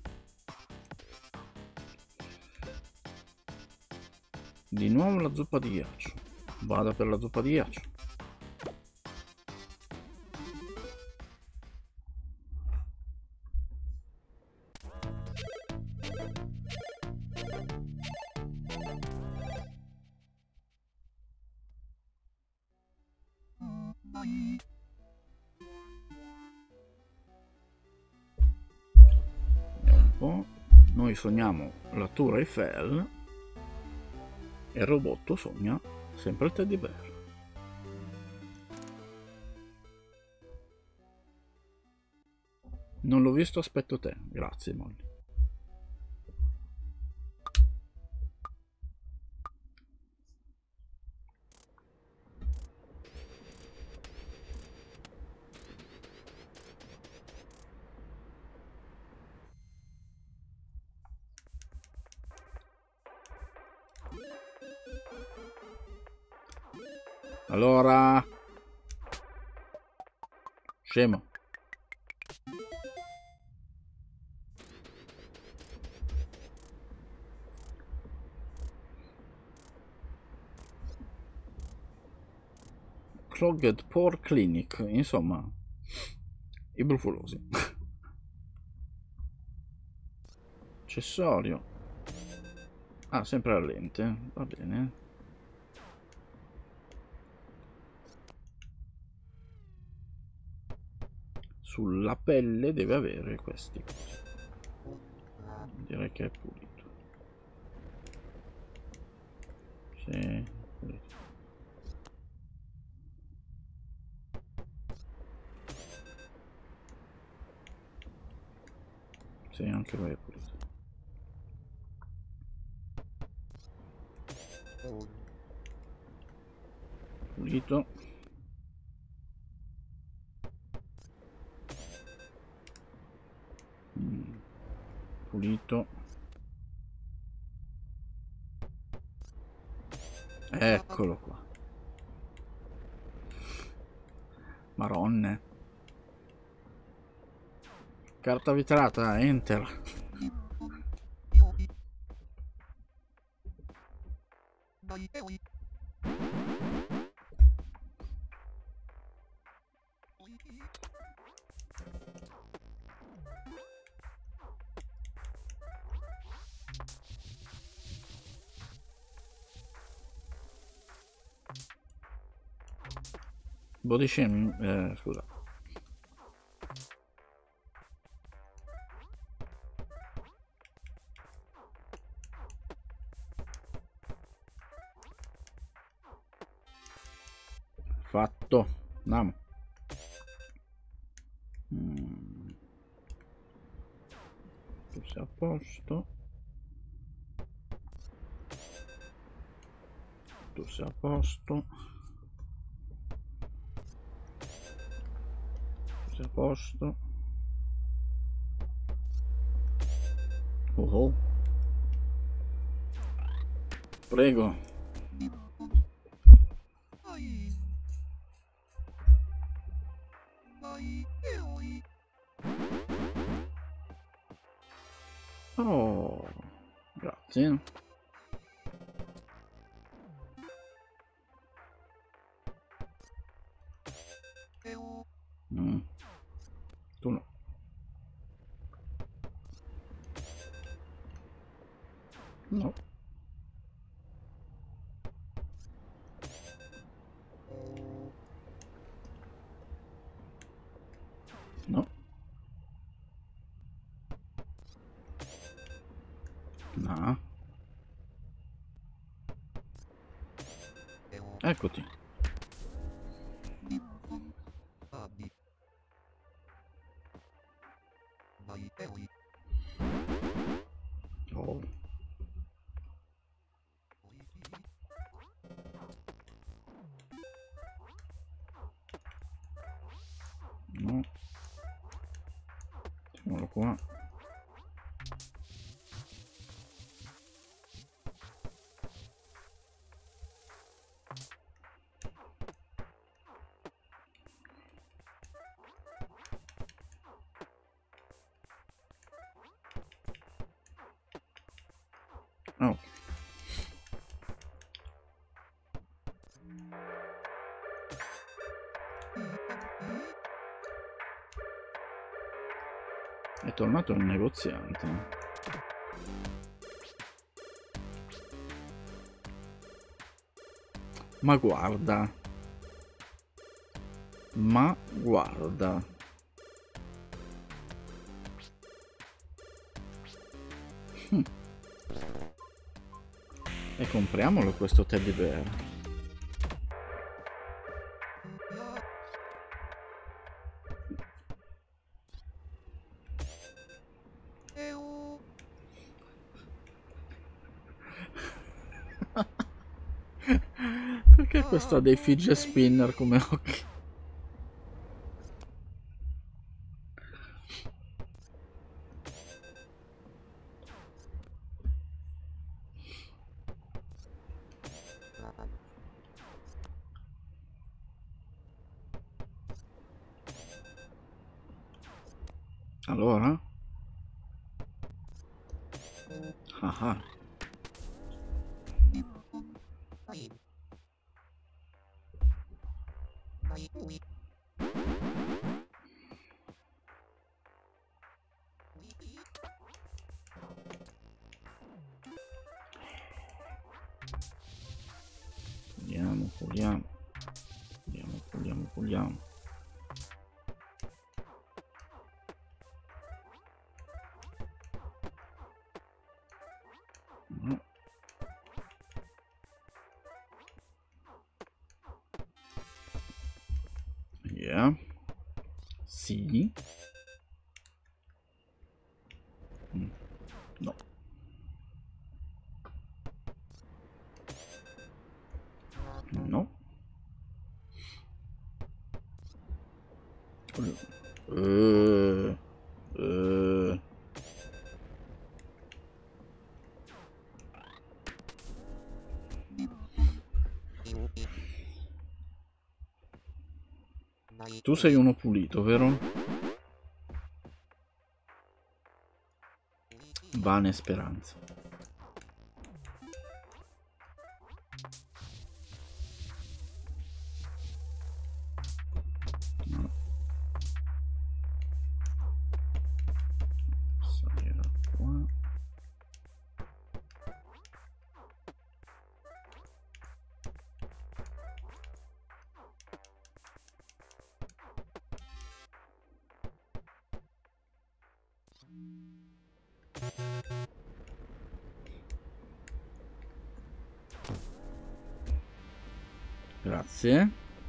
Di nuovo la zuppa di ghiaccio. Vada per la zuppa di ghiaccio. Vediamo un po'. Noi sogniamo la Tour Eiffel e il robotto sogna sempre il teddy bear. Non l'ho visto, aspetto te. Grazie Molly. Allora, scemo. Clogged Pore Clinic, insomma, i brufolosi. Accessorio. Ah, sempre la lente, va bene. Sulla pelle deve avere questi cosi. Direi che è pulito. Sì, pulito. Sì, anche lui è pulito. Pulito. Pulito. Eccolo qua. Marronne. Carta vetrata, enter. Body shaming, scusa. Fatto. Andiamo. Tu sei a posto. Tu sei a posto. Tu sei a posto. Oh. Prego. Oh, grazie. Tu no. No. No. No. Eccoti. Oh. No. Mettiamolo qua. Oh. È tornato il negoziante. Ma guarda. Ma guarda. E compriamolo questo teddy bear. Perché questo ha dei fidget spinner come occhi? Allora? Ah. Puliamo. No. Yeah. Sì. No. No. Tu sei uno pulito, vero? Vane speranze. No. Salire qua. Grazie.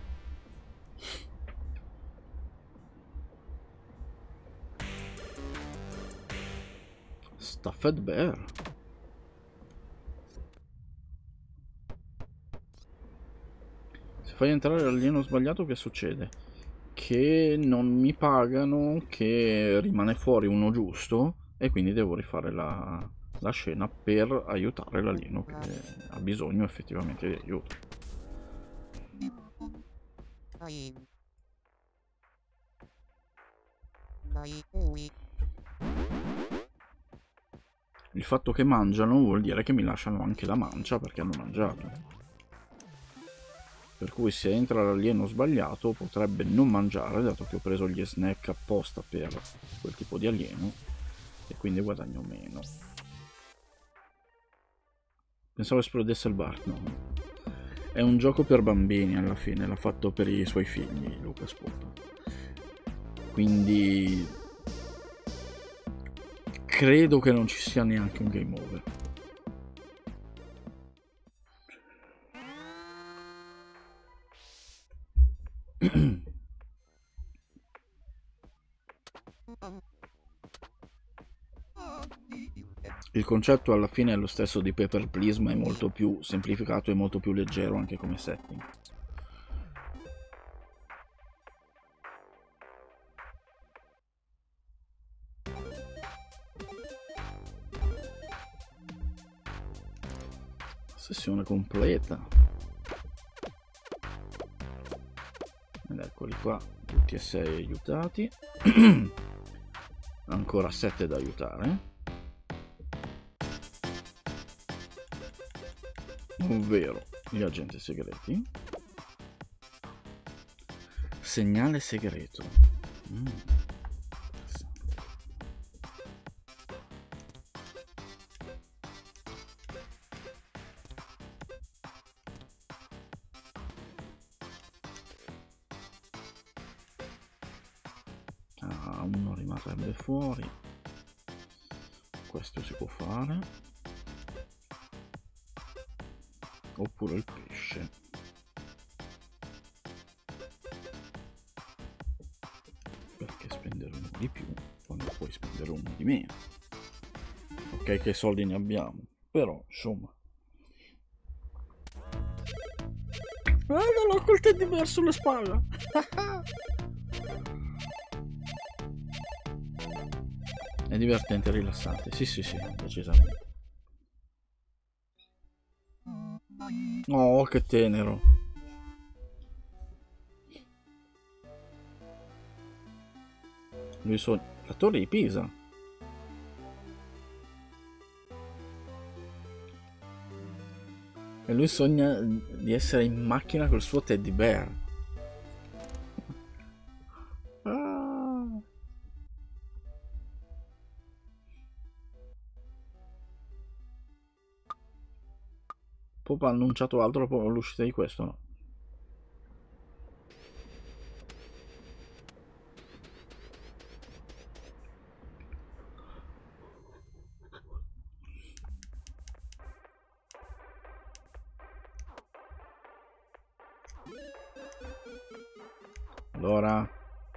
Stuffed bear. Se fai entrare l'alieno sbagliato, che succede? Che non mi pagano, che rimane fuori uno giusto e quindi devo rifare la scena per aiutare l'alieno che ha bisogno effettivamente di aiuto. Il fatto che mangiano vuol dire che mi lasciano anche la mancia perché hanno mangiato. Per cui se entra l'alieno sbagliato potrebbe non mangiare, dato che ho preso gli snack apposta per quel tipo di alieno e quindi guadagno meno. Pensavo esplodesse il bar, no. È un gioco per bambini alla fine, l'ha fatto per i suoi figli Lucas Pop. quindi credo che non ci sia neanche un game over. Il concetto alla fine è lo stesso di Paper Please, ma è molto più semplificato e molto più leggero anche come setting. Sessione completa. Ed eccoli qua, tutti e 6 aiutati. Ancora 7 da aiutare. Ovvero gli agenti segreti. Segnale segreto. Uno rimarrebbe fuori. Questo si può fare. Oppure il pesce. Perché spendere uno di più quando puoi spendere uno di meno? Ok che soldi ne abbiamo, però insomma. Guardalo col teddy bear sulla spalla. È divertente e rilassante. Sì, decisamente. Oh, che tenero. Lui la torre di Pisa. E lui sogna di essere in macchina col suo teddy bear. Pop ha annunciato altro dopo l'uscita di questo, no? Allora,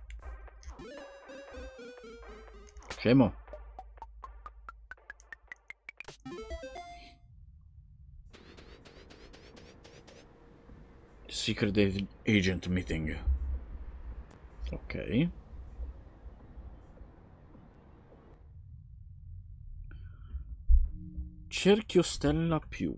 scemo. Secret Agent Meeting. Ok. Cerchio stella più.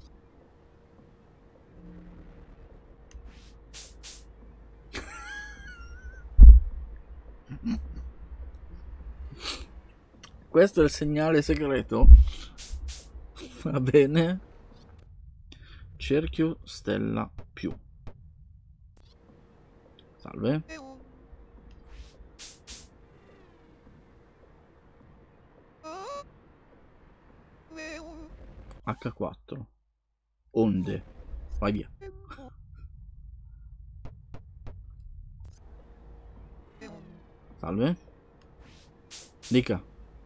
Questo è il segnale segreto? Va bene. Cerchio stella più. Salve. H4. Onde. Vai via. Salve. Dica.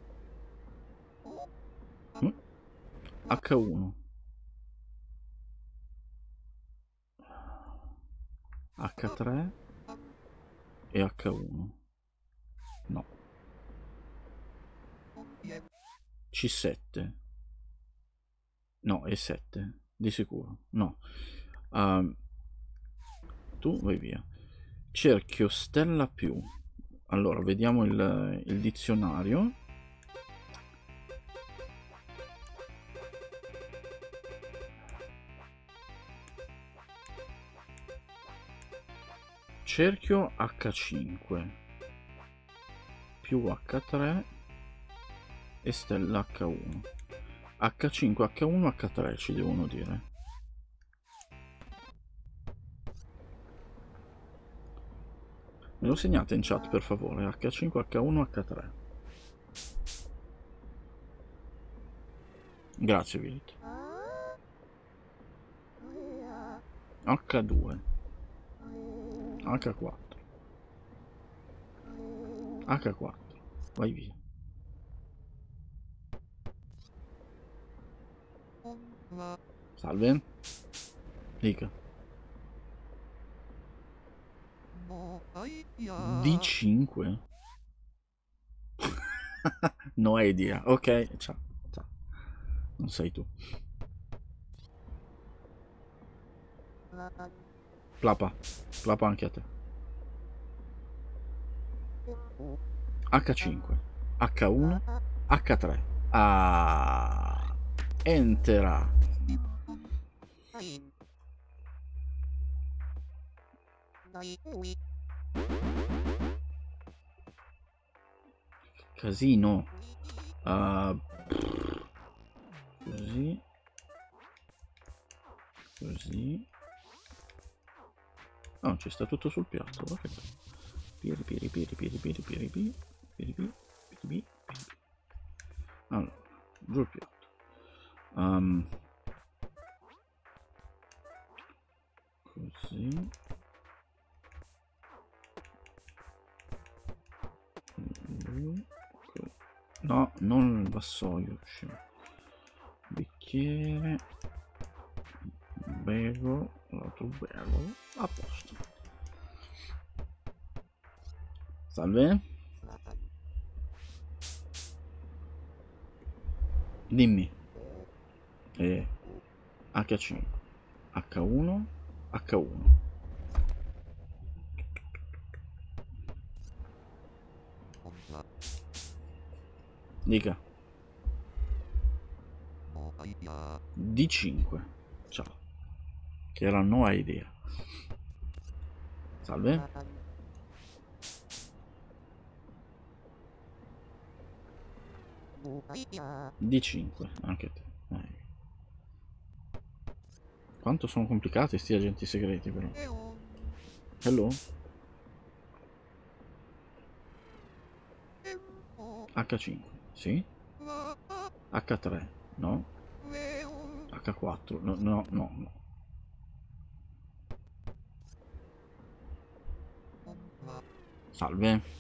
H1. H3 e H1. No. C7. No, E7. Di sicuro. No. Tu vai via. Cerchio stella più. Allora, vediamo il dizionario. Cerchio H5 più H3 e stella H1. H5, H1, H3 ci devono dire. Me lo segnate in chat per favore. H5, H1, H3. Grazie Vilit. H2. H4. H4. Vai via. Salve. Dica. D5. No idea. Ok, ciao. Ciao. Non sei tu. Plapa. Plapa anche a te. H5. H1. H3. Ah. Entera. Casino. Così. Così. No, ci sta tutto sul piatto. Ok. Piri piri piri piri piri piri piri piri piri piri piri. Allora, giù il piatto. Così. No, non il vassoio. Bicchiere. Bevo. L'altro bevo. A posto. Salve. Dimmi. H5. H1. H1. Dica. D5. Ciao. Che era no idea. Salve. D5. Anche te. Quanto sono complicati sti agenti segreti però. Hello? H5. Sì. H3. No. H4. No, no, no, no. Salve.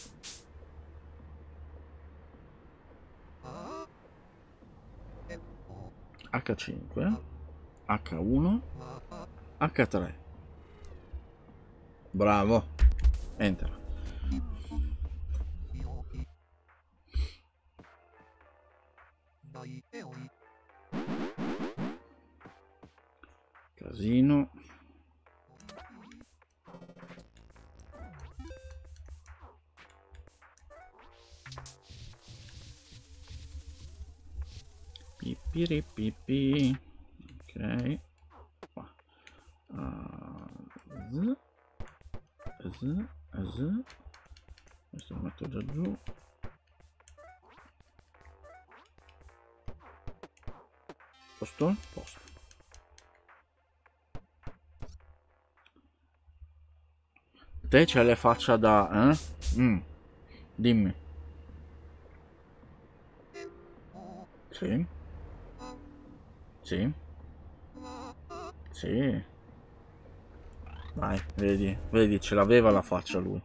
H5. H1. H3. Bravo. Enter. Casino. Pipiripipi. Ok. Qua. Questo lo metto già giù. Posto? Posto. Te c'hai le faccia da... Dimmi. Sì. Sì. Sì. Vai, vedi, vedi, ce l'aveva la faccia lui.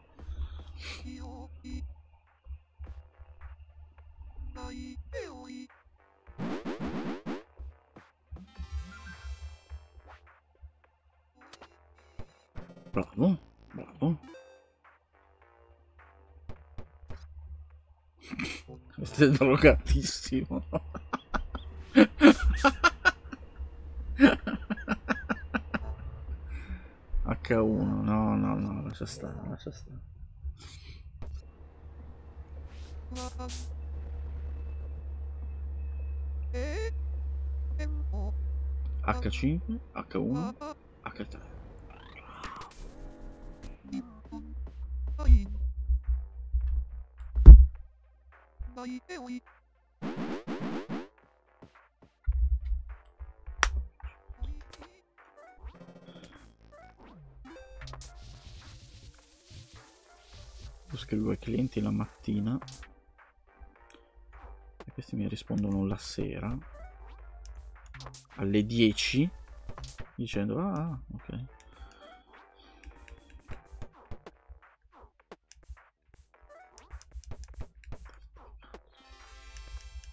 Bravo, bravo. Questo è drogatissimo. H1, no, no, no, lascia stare, lascia stare. H5, H1, H3. Lo scrivo ai clienti la mattina e questi mi rispondono la sera alle 10 dicendo ok.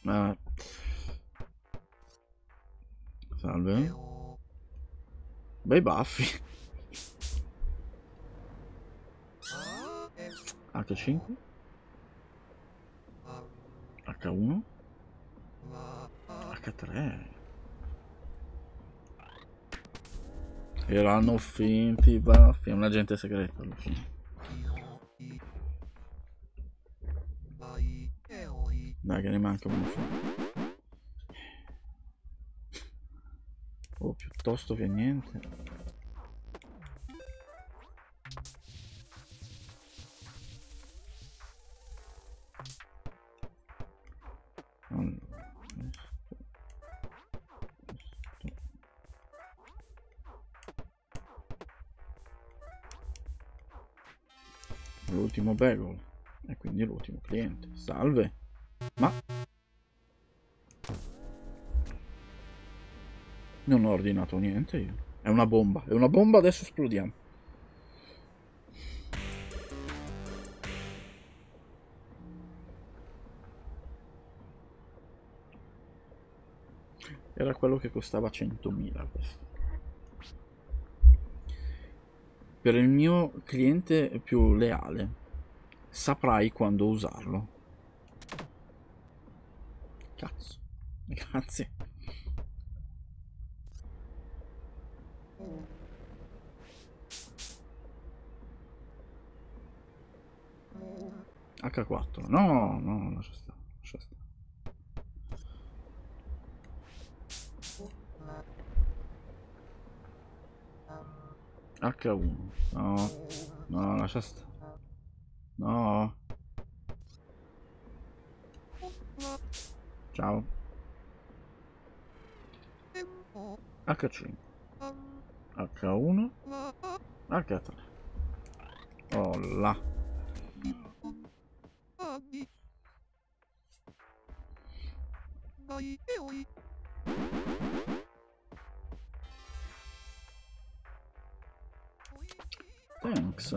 Salve. Bei baffi. H5. H1. H3. Erano finti baffi. È un agente segreto alla fine. Dai che ne manca uno solo. Oh, piuttosto che niente. Allora, l'ultimo bagel e quindi l'ultimo cliente. Salve. Ma non ho ordinato niente io. È una bomba. È una bomba, adesso esplodiamo. Era quello che costava 100.000 questo. Per il mio cliente più leale, saprai quando usarlo. Cazzo. Grazie. H4. No, no, lascia stare. Lascia stare. H1. No. No, lascia stare. No. Ciao. H5. H1. H3. Oh là. Thanks.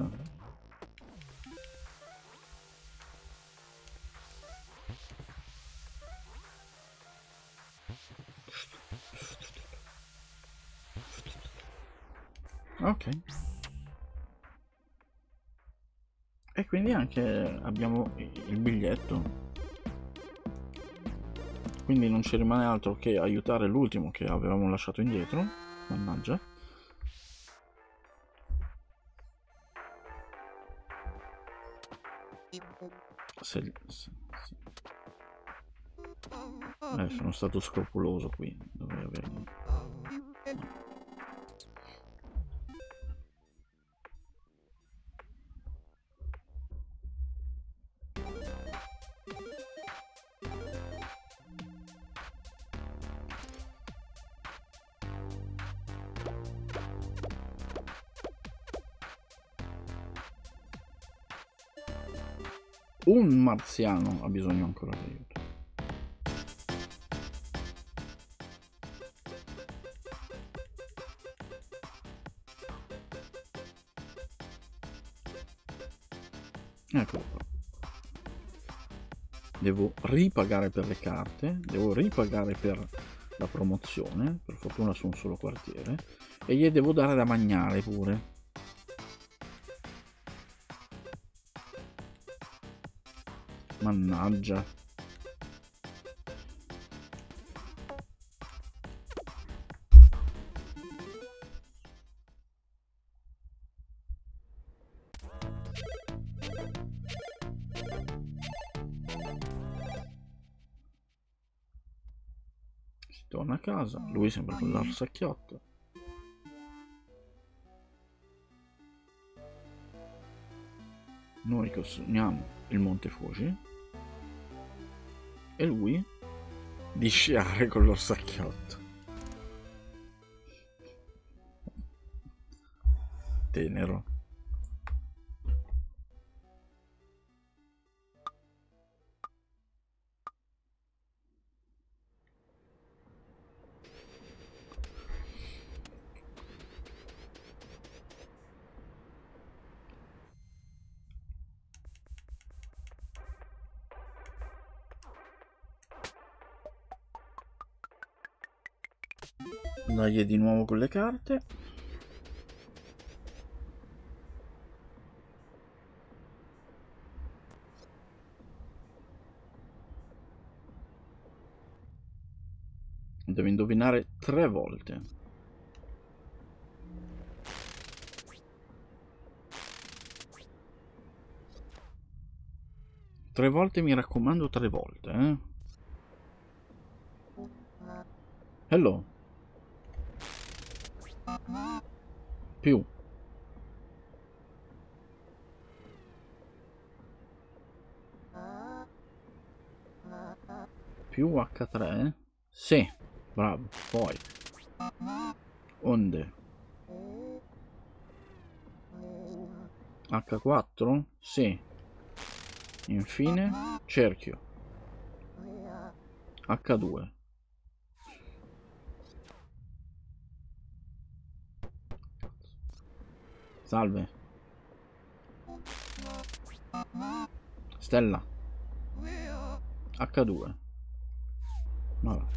Ok. E quindi anche abbiamo il biglietto. Quindi non ci rimane altro che aiutare l'ultimo che avevamo lasciato indietro. Mannaggia. Sono stato scrupoloso qui. Dovrei averlo. Un marziano ha bisogno ancora di aiuto. Eccolo qua. Devo ripagare per le carte, devo ripagare per la promozione, per fortuna su un solo quartiere, e gli devo dare da mangiare pure. Mannaggia. Si torna a casa, lui sembra con l'arsacchiotto. Noi consumiamo il Monte Fuji e lui di sciare con l'orsacchiotto. Tenero. Dai di nuovo con le carte. Devo indovinare 3 volte. Tre volte, mi raccomando, 3 volte, eh? Hello. Più. Più H3? Sì. Bravo, poi onde H4? Sì. Infine cerchio H2. Salve. Stella H2. Vabbè.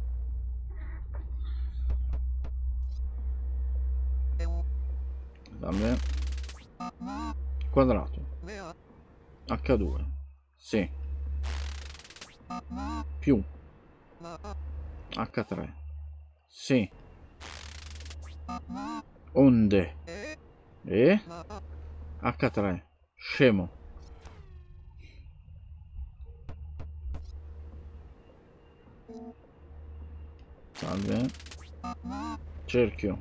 Salve. Quadrato H2. Sì. Più H3. Sì. Onde e H3. Scemo. Salve. Cerchio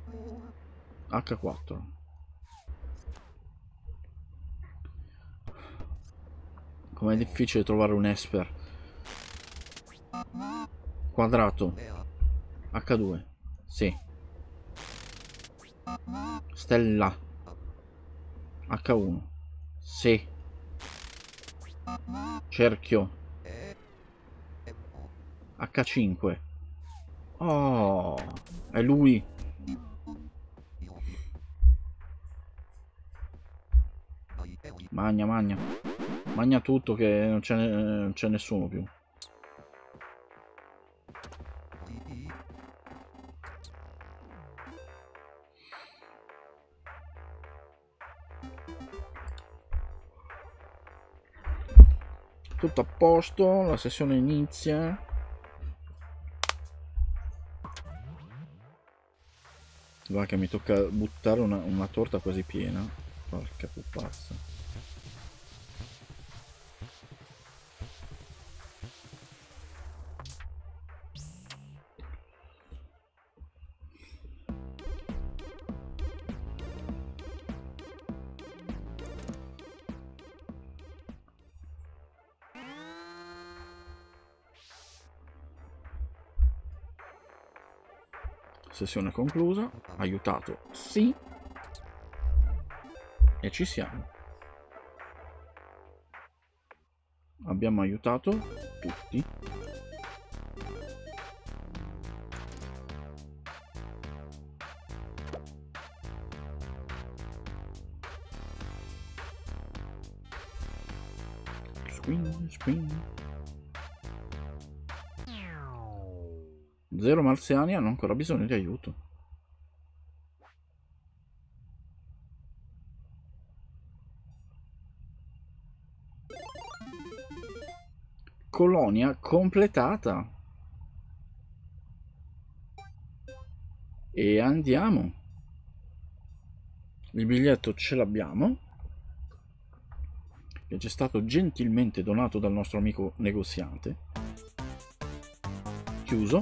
H4. Com'è difficile trovare un esper. Quadrato H2. Sì. Stella H1. Sì. Cerchio H5. Oh, è lui. Magna, magna. Magna tutto, che non c'è nessuno più. Tutto a posto, la sessione inizia. Va che mi tocca buttare una torta quasi piena. Porca pupazza. Sessione conclusa, aiutato sì, e ci siamo. Abbiamo aiutato tutti. Spin, spin. 0 marziani hanno ancora bisogno di aiuto. Colonia completata. E andiamo. Il biglietto ce l'abbiamo, che ci è stato gentilmente donato dal nostro amico negoziante. Chiuso.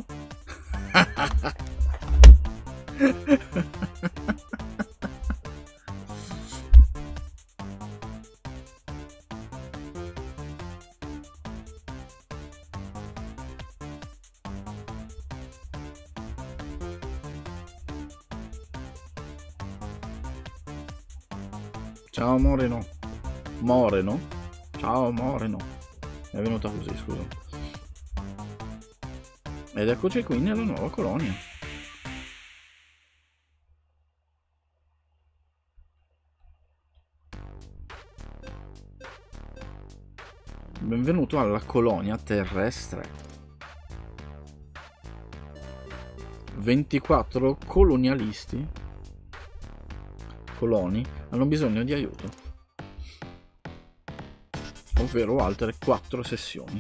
Ciao Moreno. Moreno? Ciao Moreno. È venuta così, scusa. Ed eccoci qui nella nuova colonia. Benvenuto alla colonia terrestre. 24 colonialisti, coloni, hanno bisogno di aiuto, ovvero altre 4 sessioni.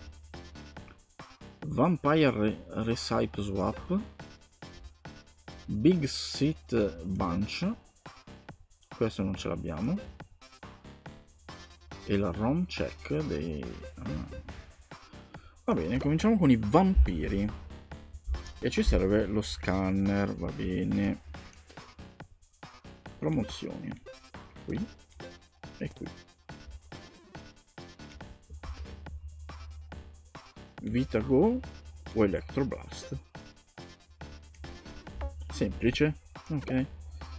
Vampire Recipe Swap, Big Seat Bunch, questo non ce l'abbiamo, e la ROM check dei... Va bene, cominciamo con i vampiri e ci serve lo scanner, va bene. Promozioni qui e qui. Vita Go o Electro Blast? Semplice, ok.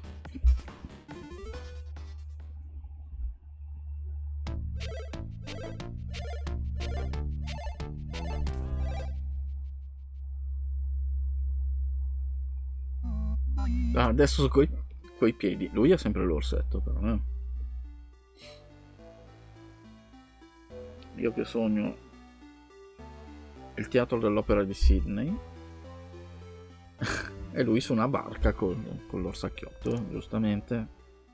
Ah, adesso coi piedi. Lui ha sempre l'orsetto, però, eh. Io che sogno il teatro dell'opera di Sydney e lui su una barca con l'orsacchiotto, giustamente.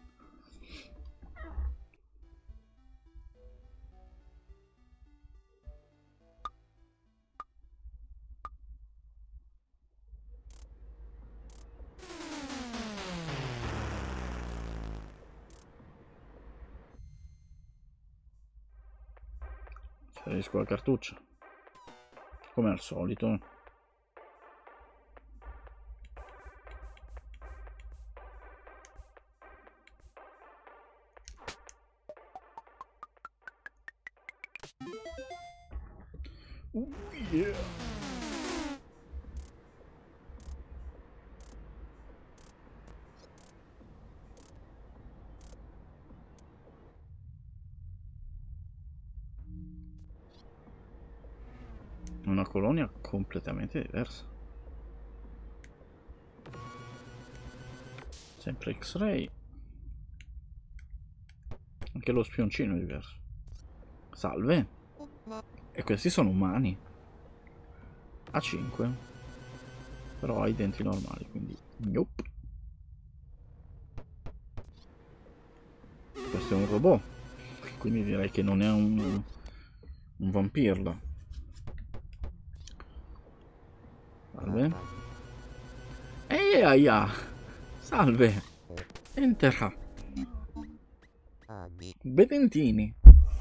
Riesco la cartuccia come al solito. Yeah. Una colonia completamente diversa. Sempre X-ray. Anche lo spioncino è diverso. Salve. E questi sono umani. A 5. Però ha i denti normali, quindi nope. Questo è un robot, quindi direi che non è un vampirlo. Salve. Ehi, aia. Salve. Entra. Bedentini.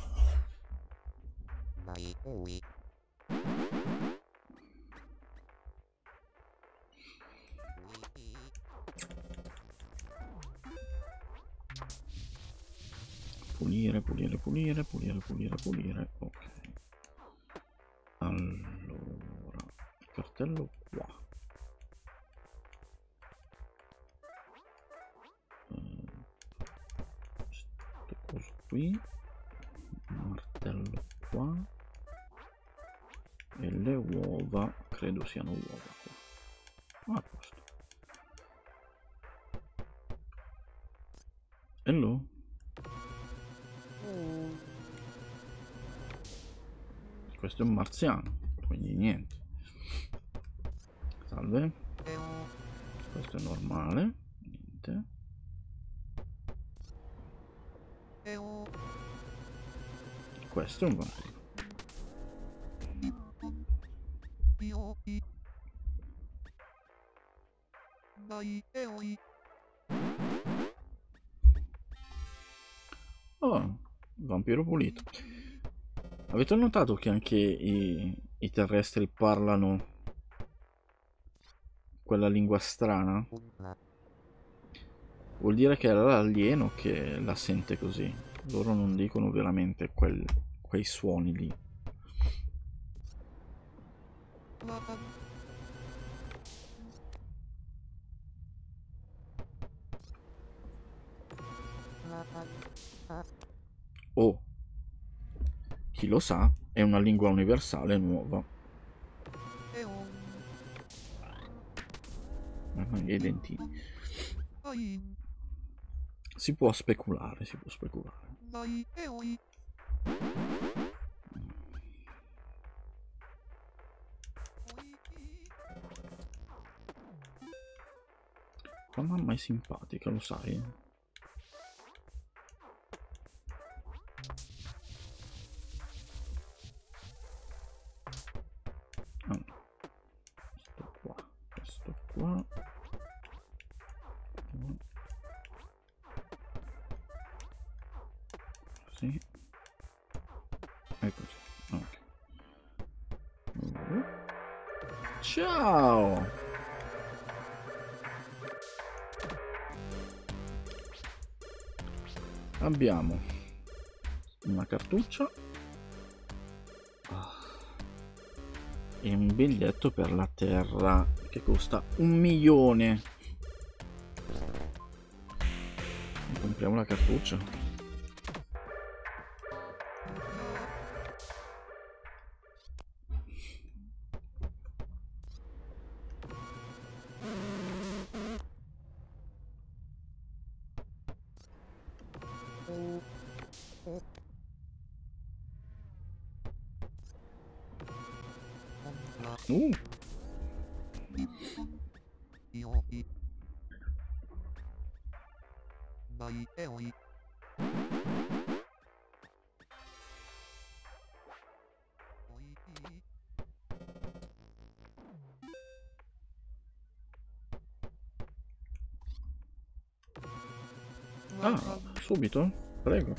Pulire, pulire, pulire, pulire, pulire, pulire. Ok. Allora, cartello qua. Questo coso qui. Martello qua. E le uova, credo siano uova qua. Ah, posto. Hello. Questo è un marziano, quindi niente. Salve. Questo è normale, niente. Questo è un vampiro. Oh, vampiro pulito. Avete notato che anche i terrestri parlano quella lingua strana? Vuol dire che è l'alieno che la sente così. Loro non dicono veramente quei suoni lì. Oh, chi lo sa, è una lingua universale nuova. Mamma mia, i dentini. Si può speculare, si può speculare. tua mamma è simpatica, lo sai? Ah, questo qua, questo qua. Così. E così. Ok. Ciao! Abbiamo una cartuccia e un biglietto per la terra che costa 1 milione. E compriamo la cartuccia. Ah, subito? Prego.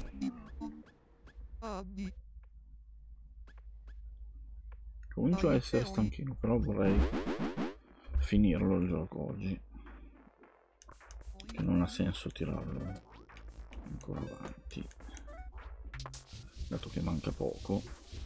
Comincio a essere stanchino, però vorrei finirlo il gioco oggi. Che non ha senso tirarlo ancora avanti, dato che manca poco.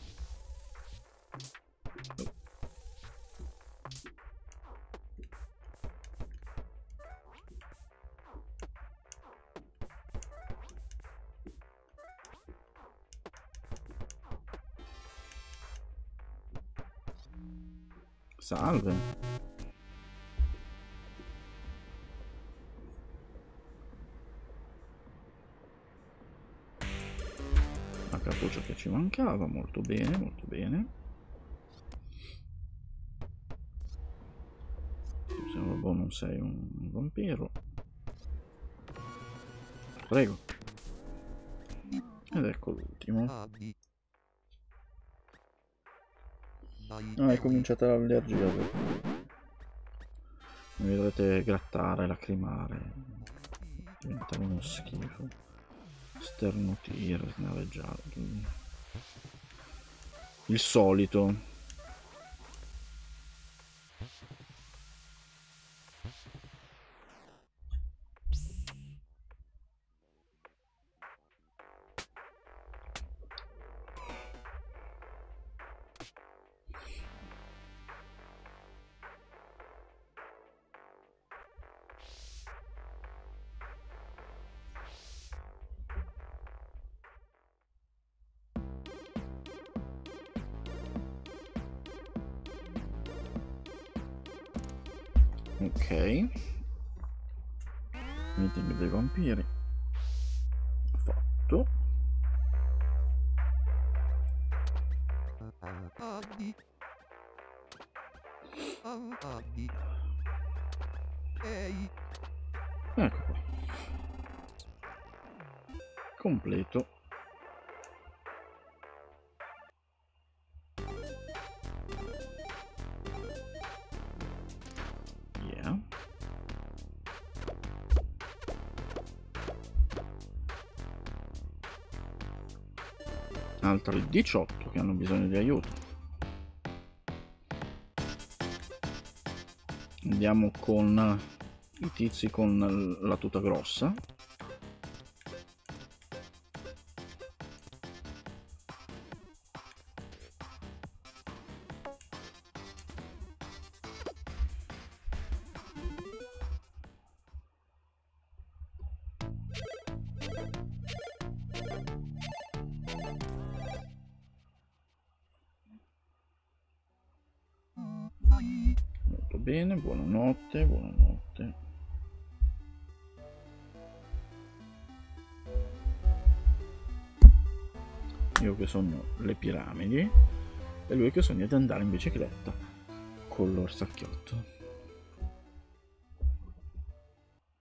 Salve. La cartuccia che ci mancava, molto bene, molto bene. Tu sei un robot, non sei un vampiro. Prego. Ed ecco l'ultimo. Ah, è cominciata l'allergia, mi vedrete grattare, lacrimare, diventare uno schifo, sternutire, snareggiare, il solito. Ok, meeting dei vampiri fatto. Ecco qua, completo. Altri 18 che hanno bisogno di aiuto. Andiamo con i tizi con la tuta grossa. Molto bene, buonanotte, buonanotte. Io che sogno le piramidi e lui che sogna di andare in bicicletta con l'orsacchiotto.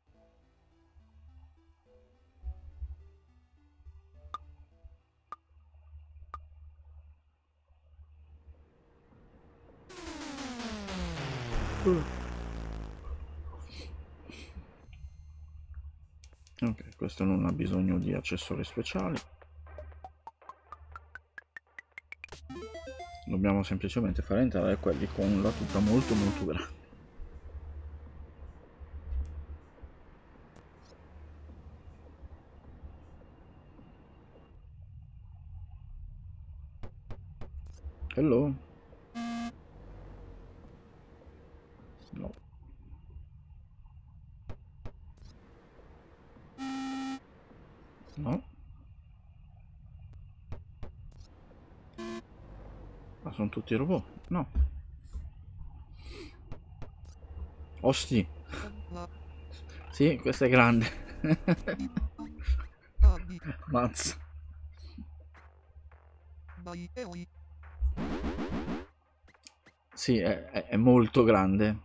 Ok, questo non ha bisogno di accessori speciali. Dobbiamo semplicemente far entrare quelli con la tuta molto grande. Hello? No. No. Ma sono tutti robot? No. Osti. Sì, questa è grande. Mazza. Sì, è molto grande.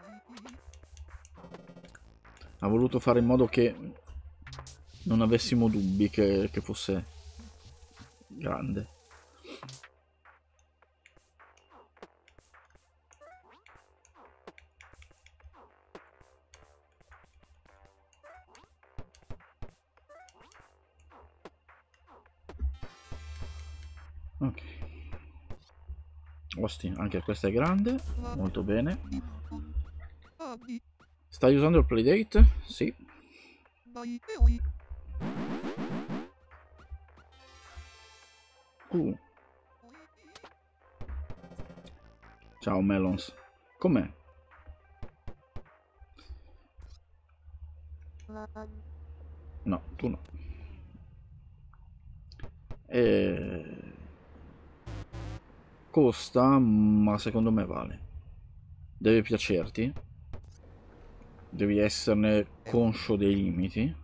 Ha voluto fare in modo che non avessimo dubbi che fosse grande. Ok. Osti, anche questa è grande. Molto bene. Stai usando il Playdate? Sì. Ciao Melons. Com'è? No, tu no. Costa, ma secondo me vale. Deve piacerti. Devi esserne conscio dei limiti.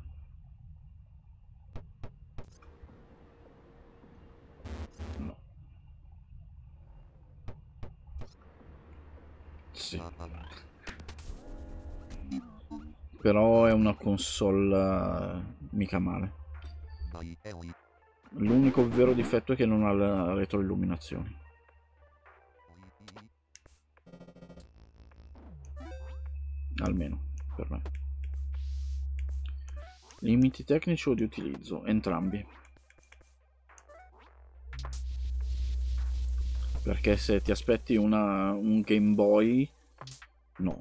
No. Sì. Però è una console mica male. L'unico vero difetto è che non ha la retroilluminazione. Almeno per me. Limiti tecnici o di utilizzo? Entrambi. Perché se ti aspetti un Game Boy, no.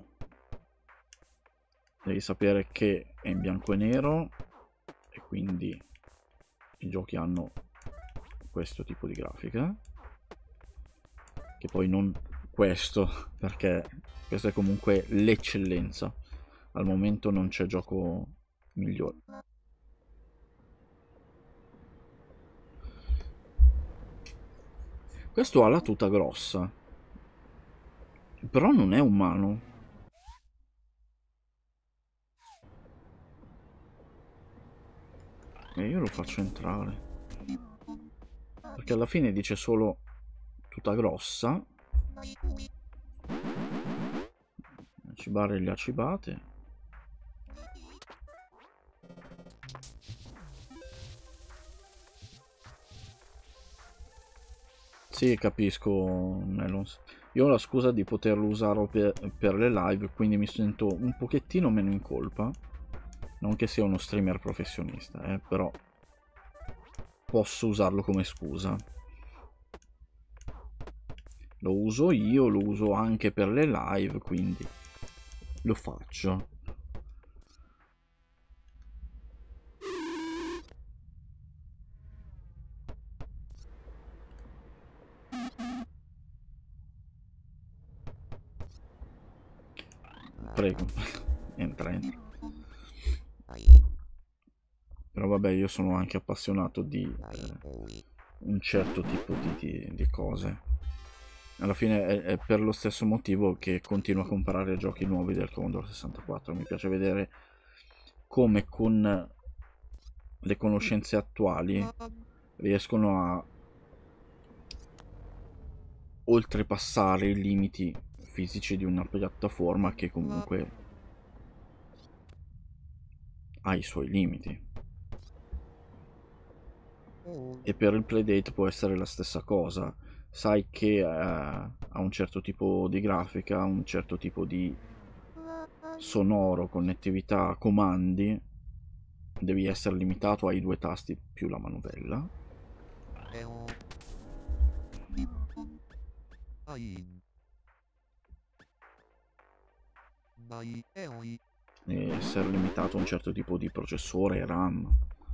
Devi sapere che è in bianco e nero e quindi i giochi hanno questo tipo di grafica. Che poi non questo, perché questa è comunque l'eccellenza. Al momento non c'è gioco migliore. Questo ha la tuta grossa, però non è umano. E io lo faccio entrare. Perché alla fine dice solo tuta grossa. Acibare le acibate. Sì, capisco, Melons. Io ho la scusa di poterlo usare per le live, quindi mi sento un pochettino meno in colpa. Non che sia uno streamer professionista, però posso usarlo come scusa. Lo uso io, lo uso anche per le live, quindi lo faccio. Prego, entra. Però vabbè, io sono anche appassionato di un certo tipo di cose. Alla fine è per lo stesso motivo che continuo a comprare giochi nuovi del Commodore 64. Mi piace vedere come con le conoscenze attuali riescono a oltrepassare i limiti fisici di una piattaforma che comunque ha i suoi limiti. E per il Playdate può essere la stessa cosa. sai che ha un certo tipo di grafica, un certo tipo di sonoro, connettività, comandi, devi essere limitato ai 2 tasti più la manovella. E essere limitato a un certo tipo di processore e RAM.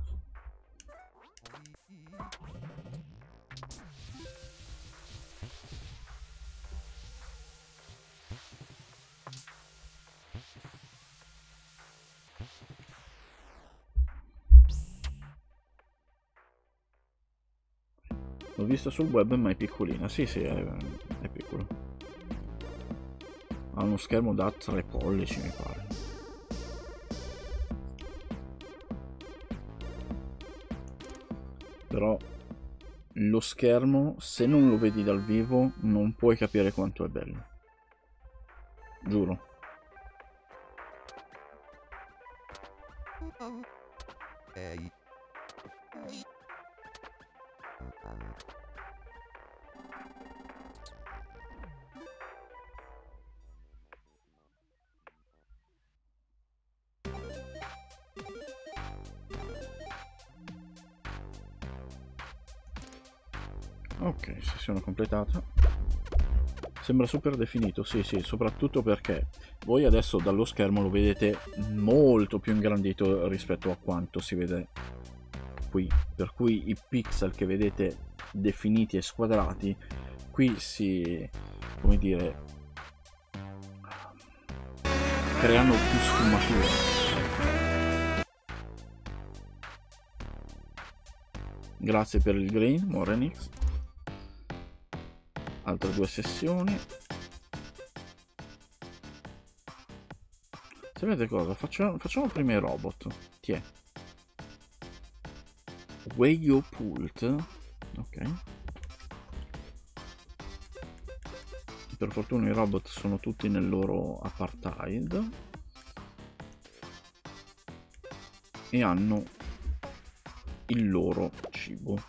L'ho vista sul web ma è piccolina. Sì, sì, è piccolo. Ha uno schermo da 3 pollici mi pare. Però lo schermo, se non lo vedi dal vivo, non puoi capire quanto è bello. Giuro. Ok, sessione completata. Sembra super definito, sì, sì, soprattutto perché voi adesso dallo schermo lo vedete molto più ingrandito rispetto a quanto si vede qui, per cui i pixel che vedete definiti e squadrati qui si, come dire, creano più sfumature. Grazie per il green, Morenix. Altre 2 sessioni. Sapete cosa? Facciamo prima i robot. Tiè. Wayo Pult. Ok. Per fortuna i robot sono tutti nel loro apartheid. E hanno il loro cibo.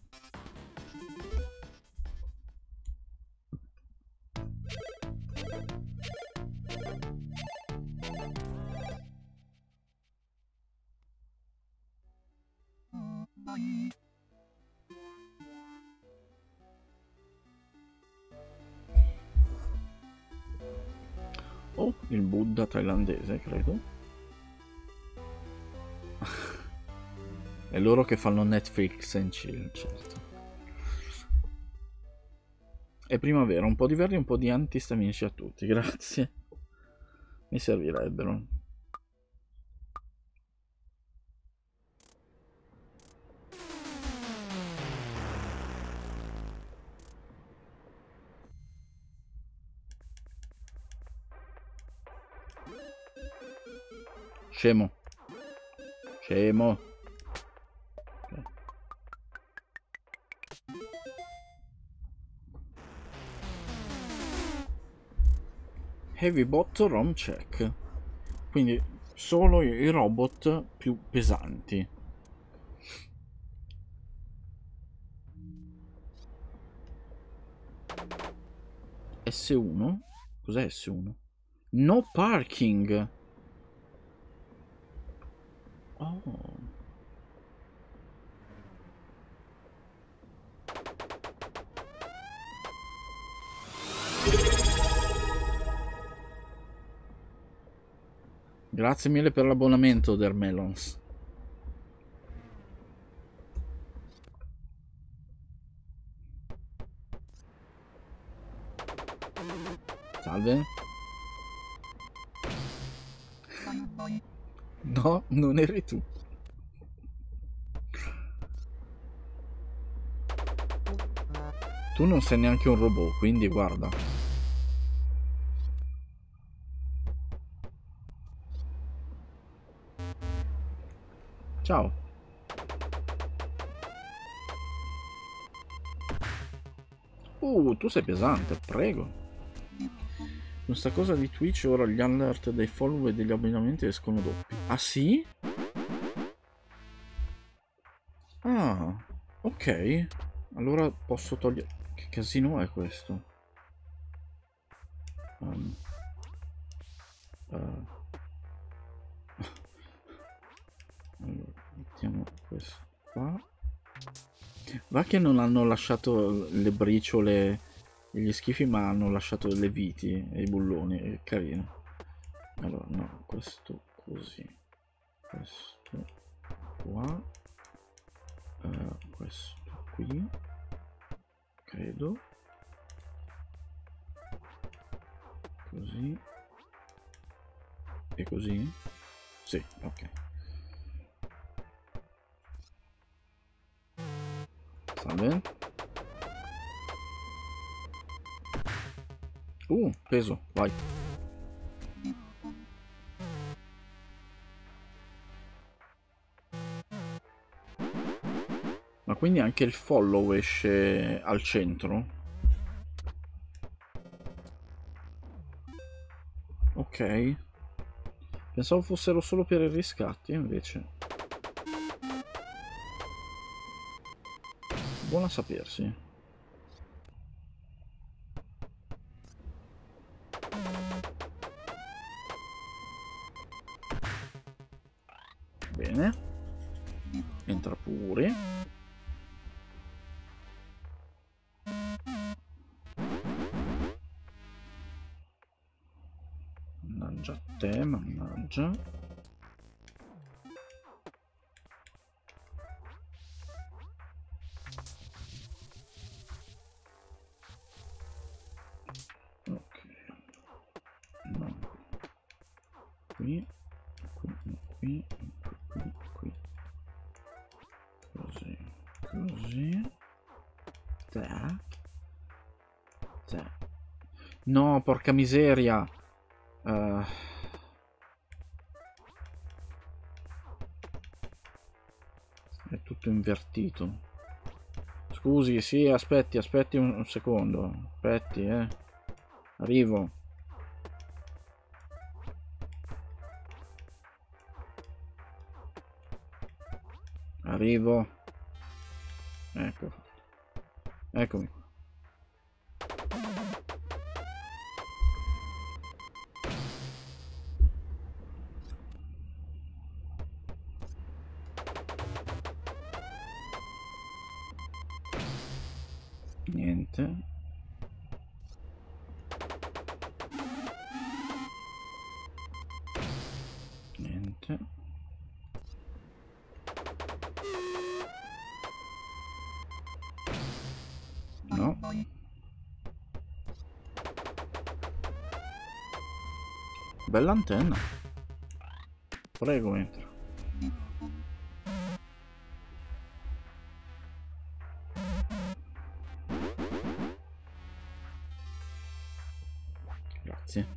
Oh, il Buddha thailandese, credo. È loro che fanno Netflix and chill, certo. È primavera, un po' di verdi e un po' di antistaminici a tutti, grazie. Mi servirebbero. Scemo. Scemo. Okay. Heavy bot ROM check. Quindi solo i robot più pesanti. S1? Cos'è S1? No parking. Oh. Grazie mille per l'abbonamento, Dermelons. Salve. No, non eri tu. Tu non sei neanche un robot, quindi guarda. Ciao. Tu sei pesante, prego. Con sta cosa di Twitch ora gli alert dei follow e degli abbonamenti escono doppi. Ah sì? Ah, ok. Allora posso togliere... Che casino è questo? Allora, mettiamo questo qua. Va che non hanno lasciato le briciole e gli schifi, ma hanno lasciato le viti e i bulloni. È carino. Allora, no, questo così. Questo qua. Questo qui. Credo. Così. E così? Sì, ok. Salve. Peso, vai. Ma quindi anche il follow esce al centro? Ok. Pensavo fossero solo per i riscatti, invece. Buono a sapersi. Bene. Entra pure. Mannaggia a te, mannaggia. Ok. No. Qui. Qui. Qui. Così. Così. Te. No, porca miseria. È tutto invertito. Scusi, sì, aspetti un secondo. Aspetti, Arrivo. Arrivo. Ecco. Eccomi qua. Niente. Niente. No. Bella antenna. Prego, entra. Grazie.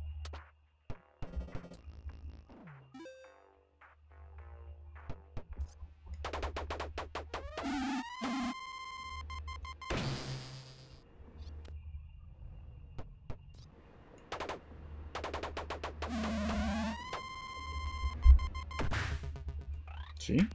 Sì.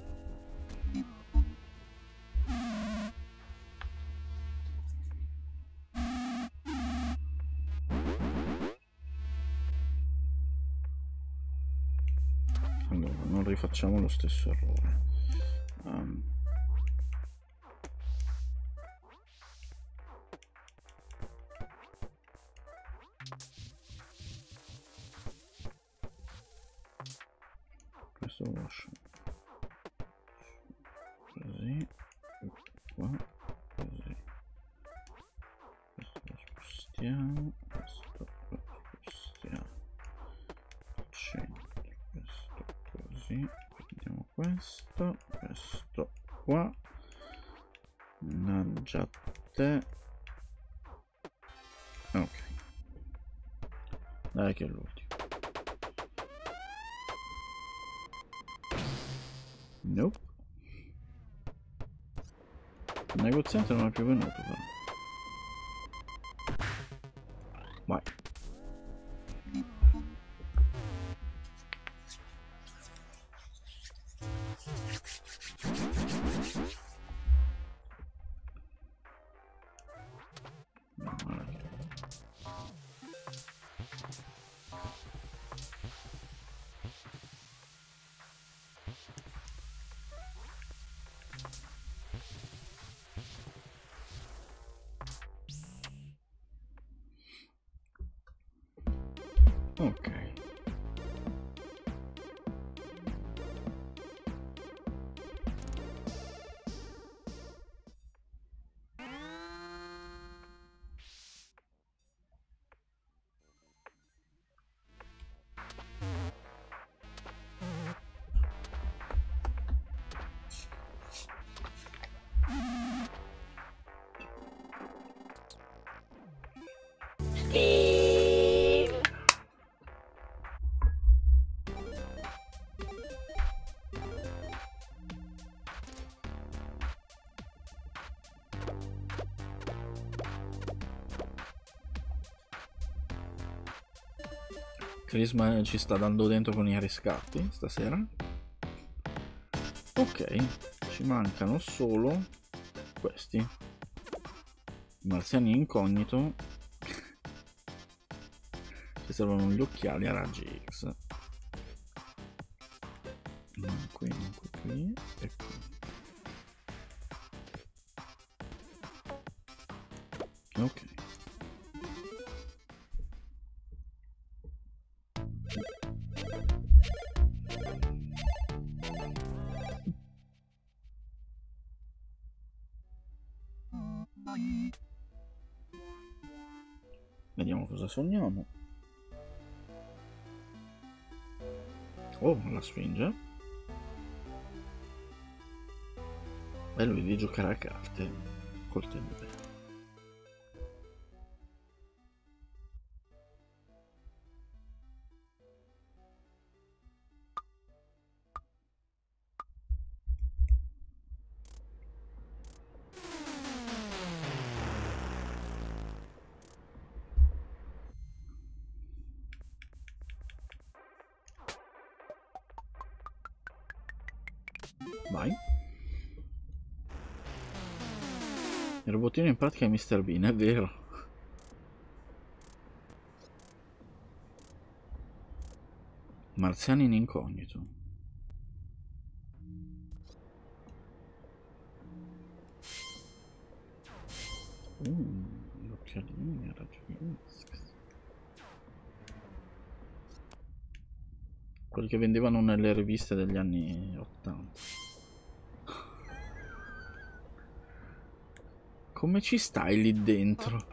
Allora, non rifacciamo lo stesso errore. Questo lo lascio così, qua, così. Questo lo spostiamo, questo lo spostiamo al centro, questo così, prendiamo questo qua, mannaggia te. Ok, dai che è l'ultimo. Nope. Il negoziante non è più venuto però. Vai. Ok. Crisma ci sta dando dentro con i riscatti stasera. Ok, ci mancano solo questi. I marziani incognito. Ci servono gli occhiali a raggi X. Qui e qui. Ok. Vediamo cosa sogniamo. Oh, la Sfinge. E lui di giocare a carte col tempo. Vai. Il robottino in pratica è Mr. Bean, è vero. Marziani in incognito. Gli occhialini a raggi X. Quelli che vendevano nelle riviste degli anni 80. Come ci stai lì dentro?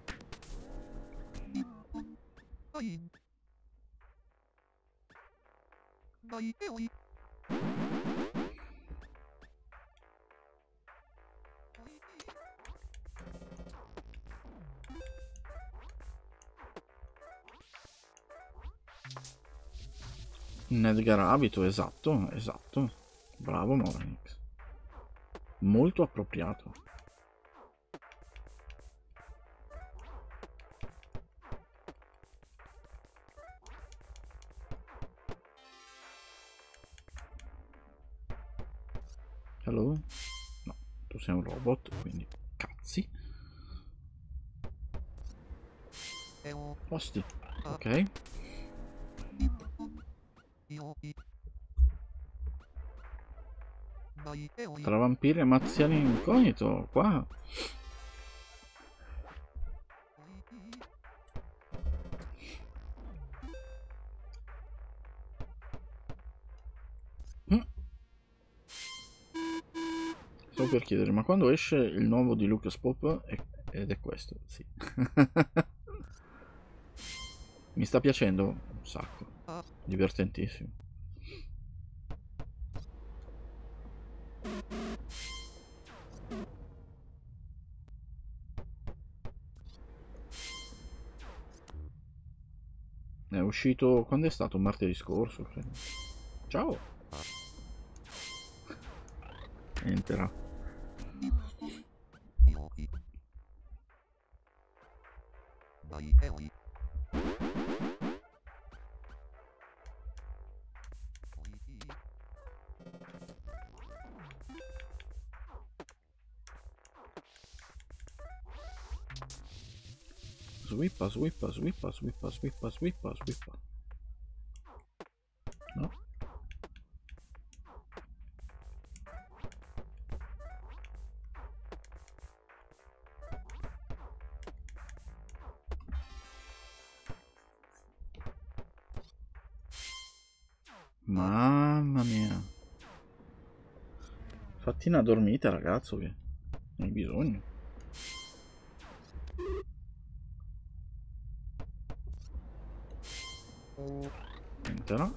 Un Edgar abito, esatto, esatto. Bravo Morenix. Molto appropriato. Hello? No, tu sei un robot, quindi cazzi. Posti, ok. Tra vampiri e marziani incognito, qua. Stavo per chiedere, ma quando esce il nuovo di Lucas Pop? Ed è questo, sì. Mi sta piacendo un sacco, divertentissimo. È uscito, quando è stato? Martedì scorso, credo. Ciao! Entra. Swippa, swippa, swippa, swippa, swippa, swippa, swippa. No. Mamma mia. Fatti una dormita, ragazzo, che ne hai bisogno. Entra.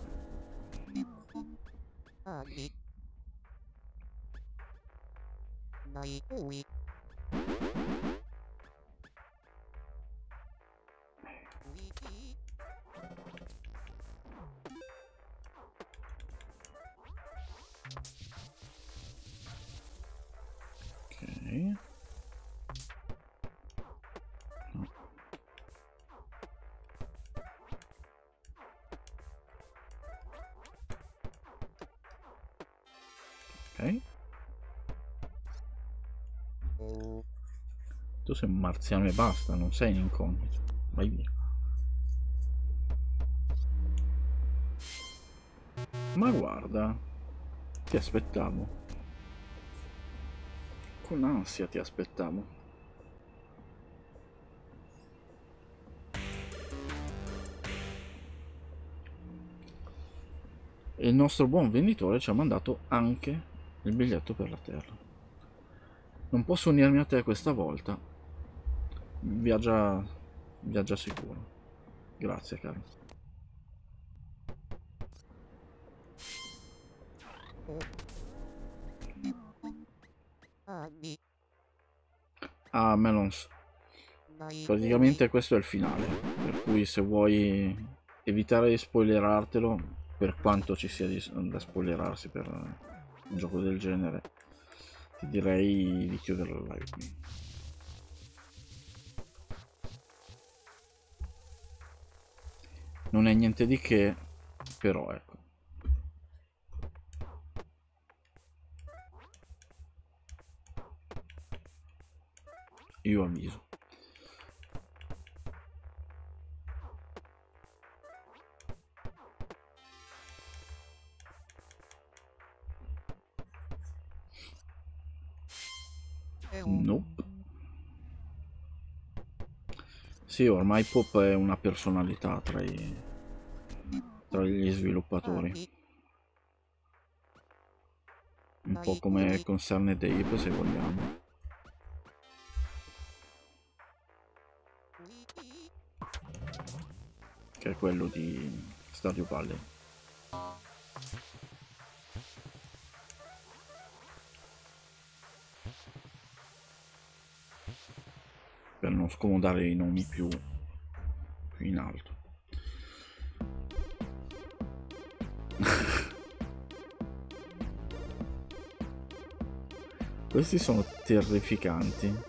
Ok. No. Ok. Tu sei un marziano e basta, non sei in incognito. Vai via. Ma guarda, ti aspettavo. Con ansia ti aspettavo. E il nostro buon venditore ci ha mandato anche il biglietto per la terra. Non posso unirmi a te questa volta. Viaggia sicuro. Grazie, caro. Ah, Melons. Praticamente questo è il finale. Per cui se vuoi evitare di spoilerartelo, per quanto ci sia da spoilerarsi per un gioco del genere, ti direi di chiudere la live qui. Non è niente di che, però ecco. Io avviso. Nope. Sì, ormai Pop è una personalità tra gli sviluppatori. Un po' come concerne Dave, se vogliamo. Che è quello di Stardew Valley. Per non scomodare i nomi più in alto. Questi sono terrificanti.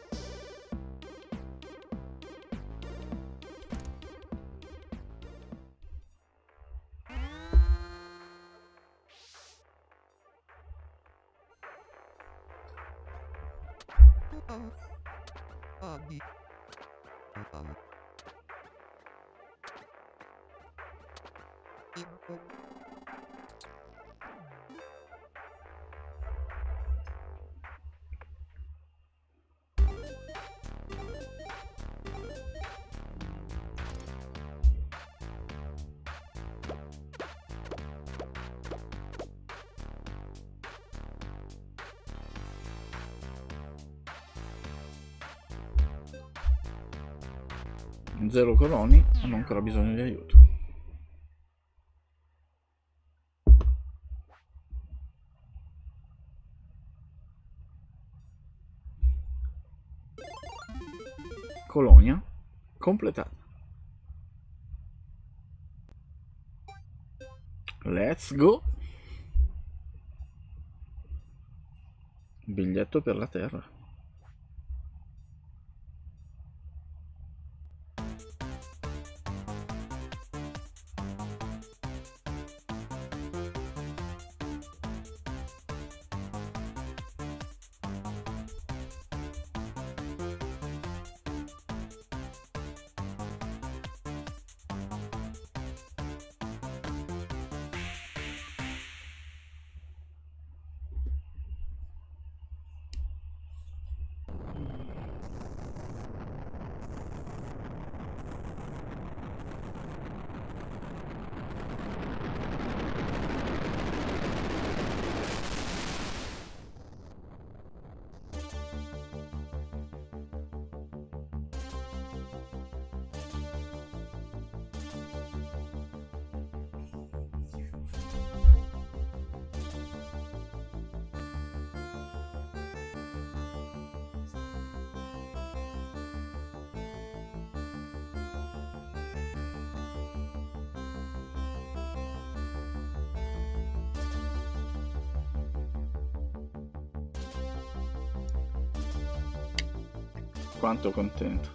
Zero coloni, hanno ancora bisogno di aiuto. Colonia completata. Let's go. Biglietto per la terra. quanto contento.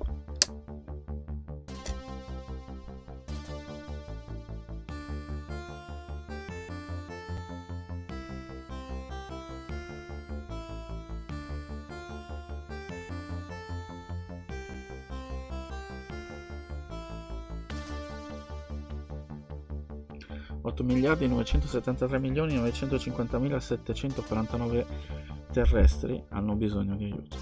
$8.973.950.749 terrestri hanno bisogno di aiuto.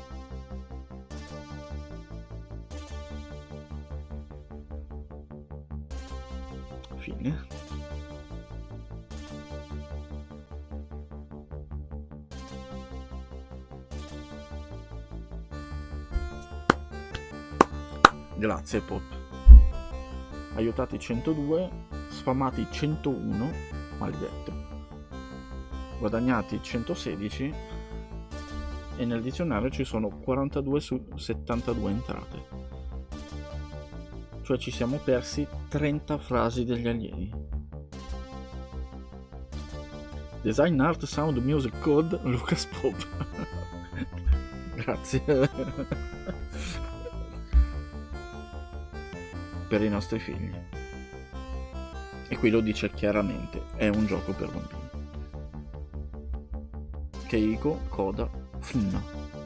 Fine. Grazie Pop. Aiutati 102, sfamati 101, maledetto. Guadagnati 116 e nel dizionario ci sono 42 su 72 entrate. Cioè ci siamo persi 30 frasi degli alieni. Design Art Sound Music Code Lucas Pop. Grazie. Per i nostri figli. E qui lo dice chiaramente, è un gioco per bambini. Keiko Koda Fn.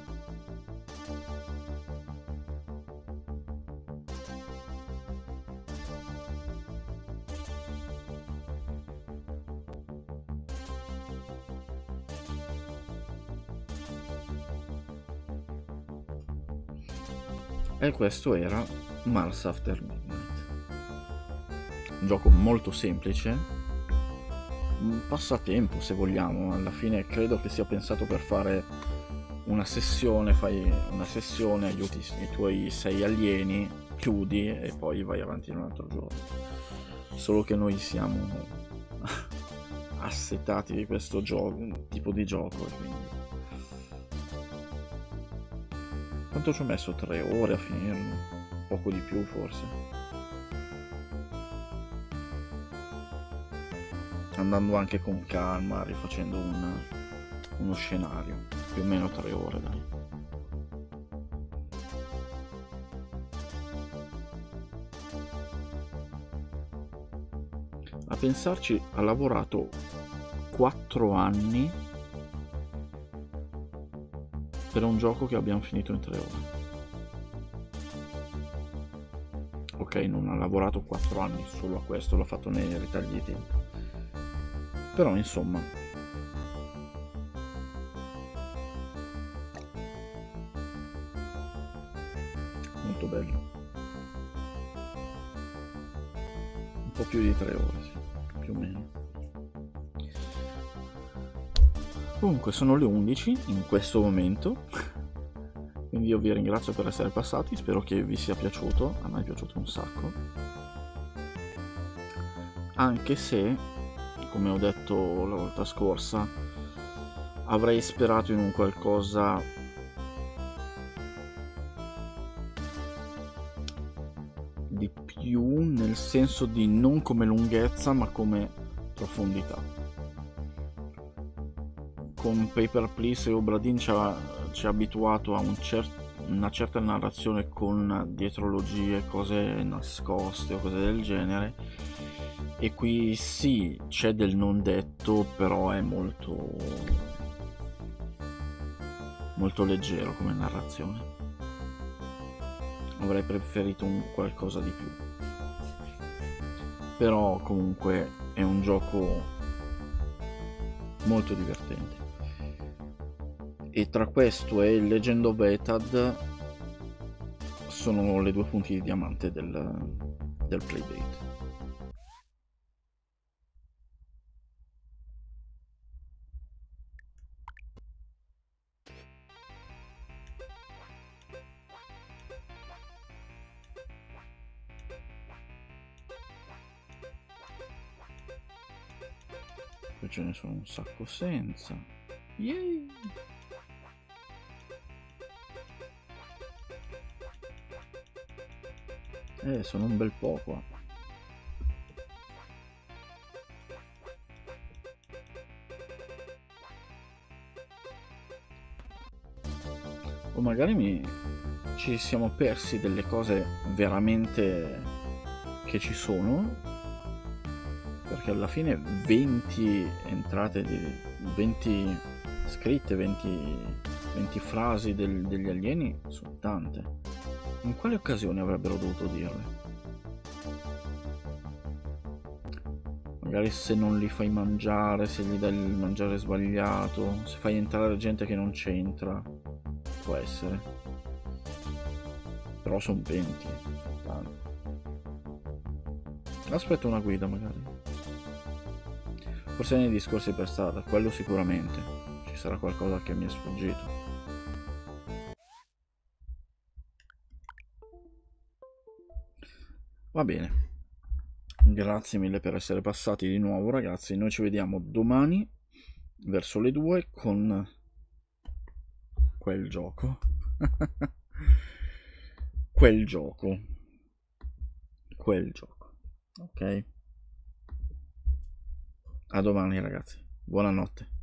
E questo era Mars After Midnight. Un gioco molto semplice, un passatempo se vogliamo. Alla fine credo che sia pensato per fare una sessione, fai una sessione, aiuti i tuoi 6 alieni, chiudi e poi vai avanti in un altro giorno. Solo che noi siamo assetati di questo tipo di gioco e quindi... Quanto ci ho messo? 3 ore a finirlo? Poco di più forse. Andando anche con calma, rifacendo uno scenario. Più o meno 3 ore, dai. A pensarci, ha lavorato 4 anni per un gioco che abbiamo finito in 3 ore. Ok, non ha lavorato 4 anni solo a questo, l'ha fatto nei ritagli di tempo. Però insomma, molto bello. Un po' più di 3 ore, sì, più o meno. Comunque sono le 11 in questo momento, quindi io vi ringrazio per essere passati, spero che vi sia piaciuto, a me è piaciuto un sacco, anche se, come ho detto la volta scorsa, avrei sperato in un qualcosa di più, nel senso di non come lunghezza ma come profondità. Con Paper Please e Obradin ci ha abituato a una certa narrazione con dietrologie, cose nascoste o cose del genere, e qui sì, c'è del non detto, però è molto leggero come narrazione. Avrei preferito un qualcosa di più, però comunque è un gioco molto divertente. E tra questo e Legend of Etad sono le 2 punti di diamante del Playdate. Poi ce ne sono un sacco senza. Yay! Sono un bel po' qua. O magari mi ci siamo persi delle cose veramente che ci sono, perché alla fine 20 entrate, 20 scritte, 20 frasi degli alieni sono tante. In quale occasione avrebbero dovuto dirle? Magari se non li fai mangiare, se gli dai il mangiare sbagliato, se fai entrare gente che non c'entra, può essere. Però sono 20. Tanto. Aspetto una guida magari. Forse nei discorsi per strada, quello sicuramente. Ci sarà qualcosa che mi è sfuggito. Va bene. Grazie mille per essere passati di nuovo, ragazzi. Noi ci vediamo domani verso le 2 con quel gioco. Quel gioco. Ok? A domani, ragazzi. Buonanotte.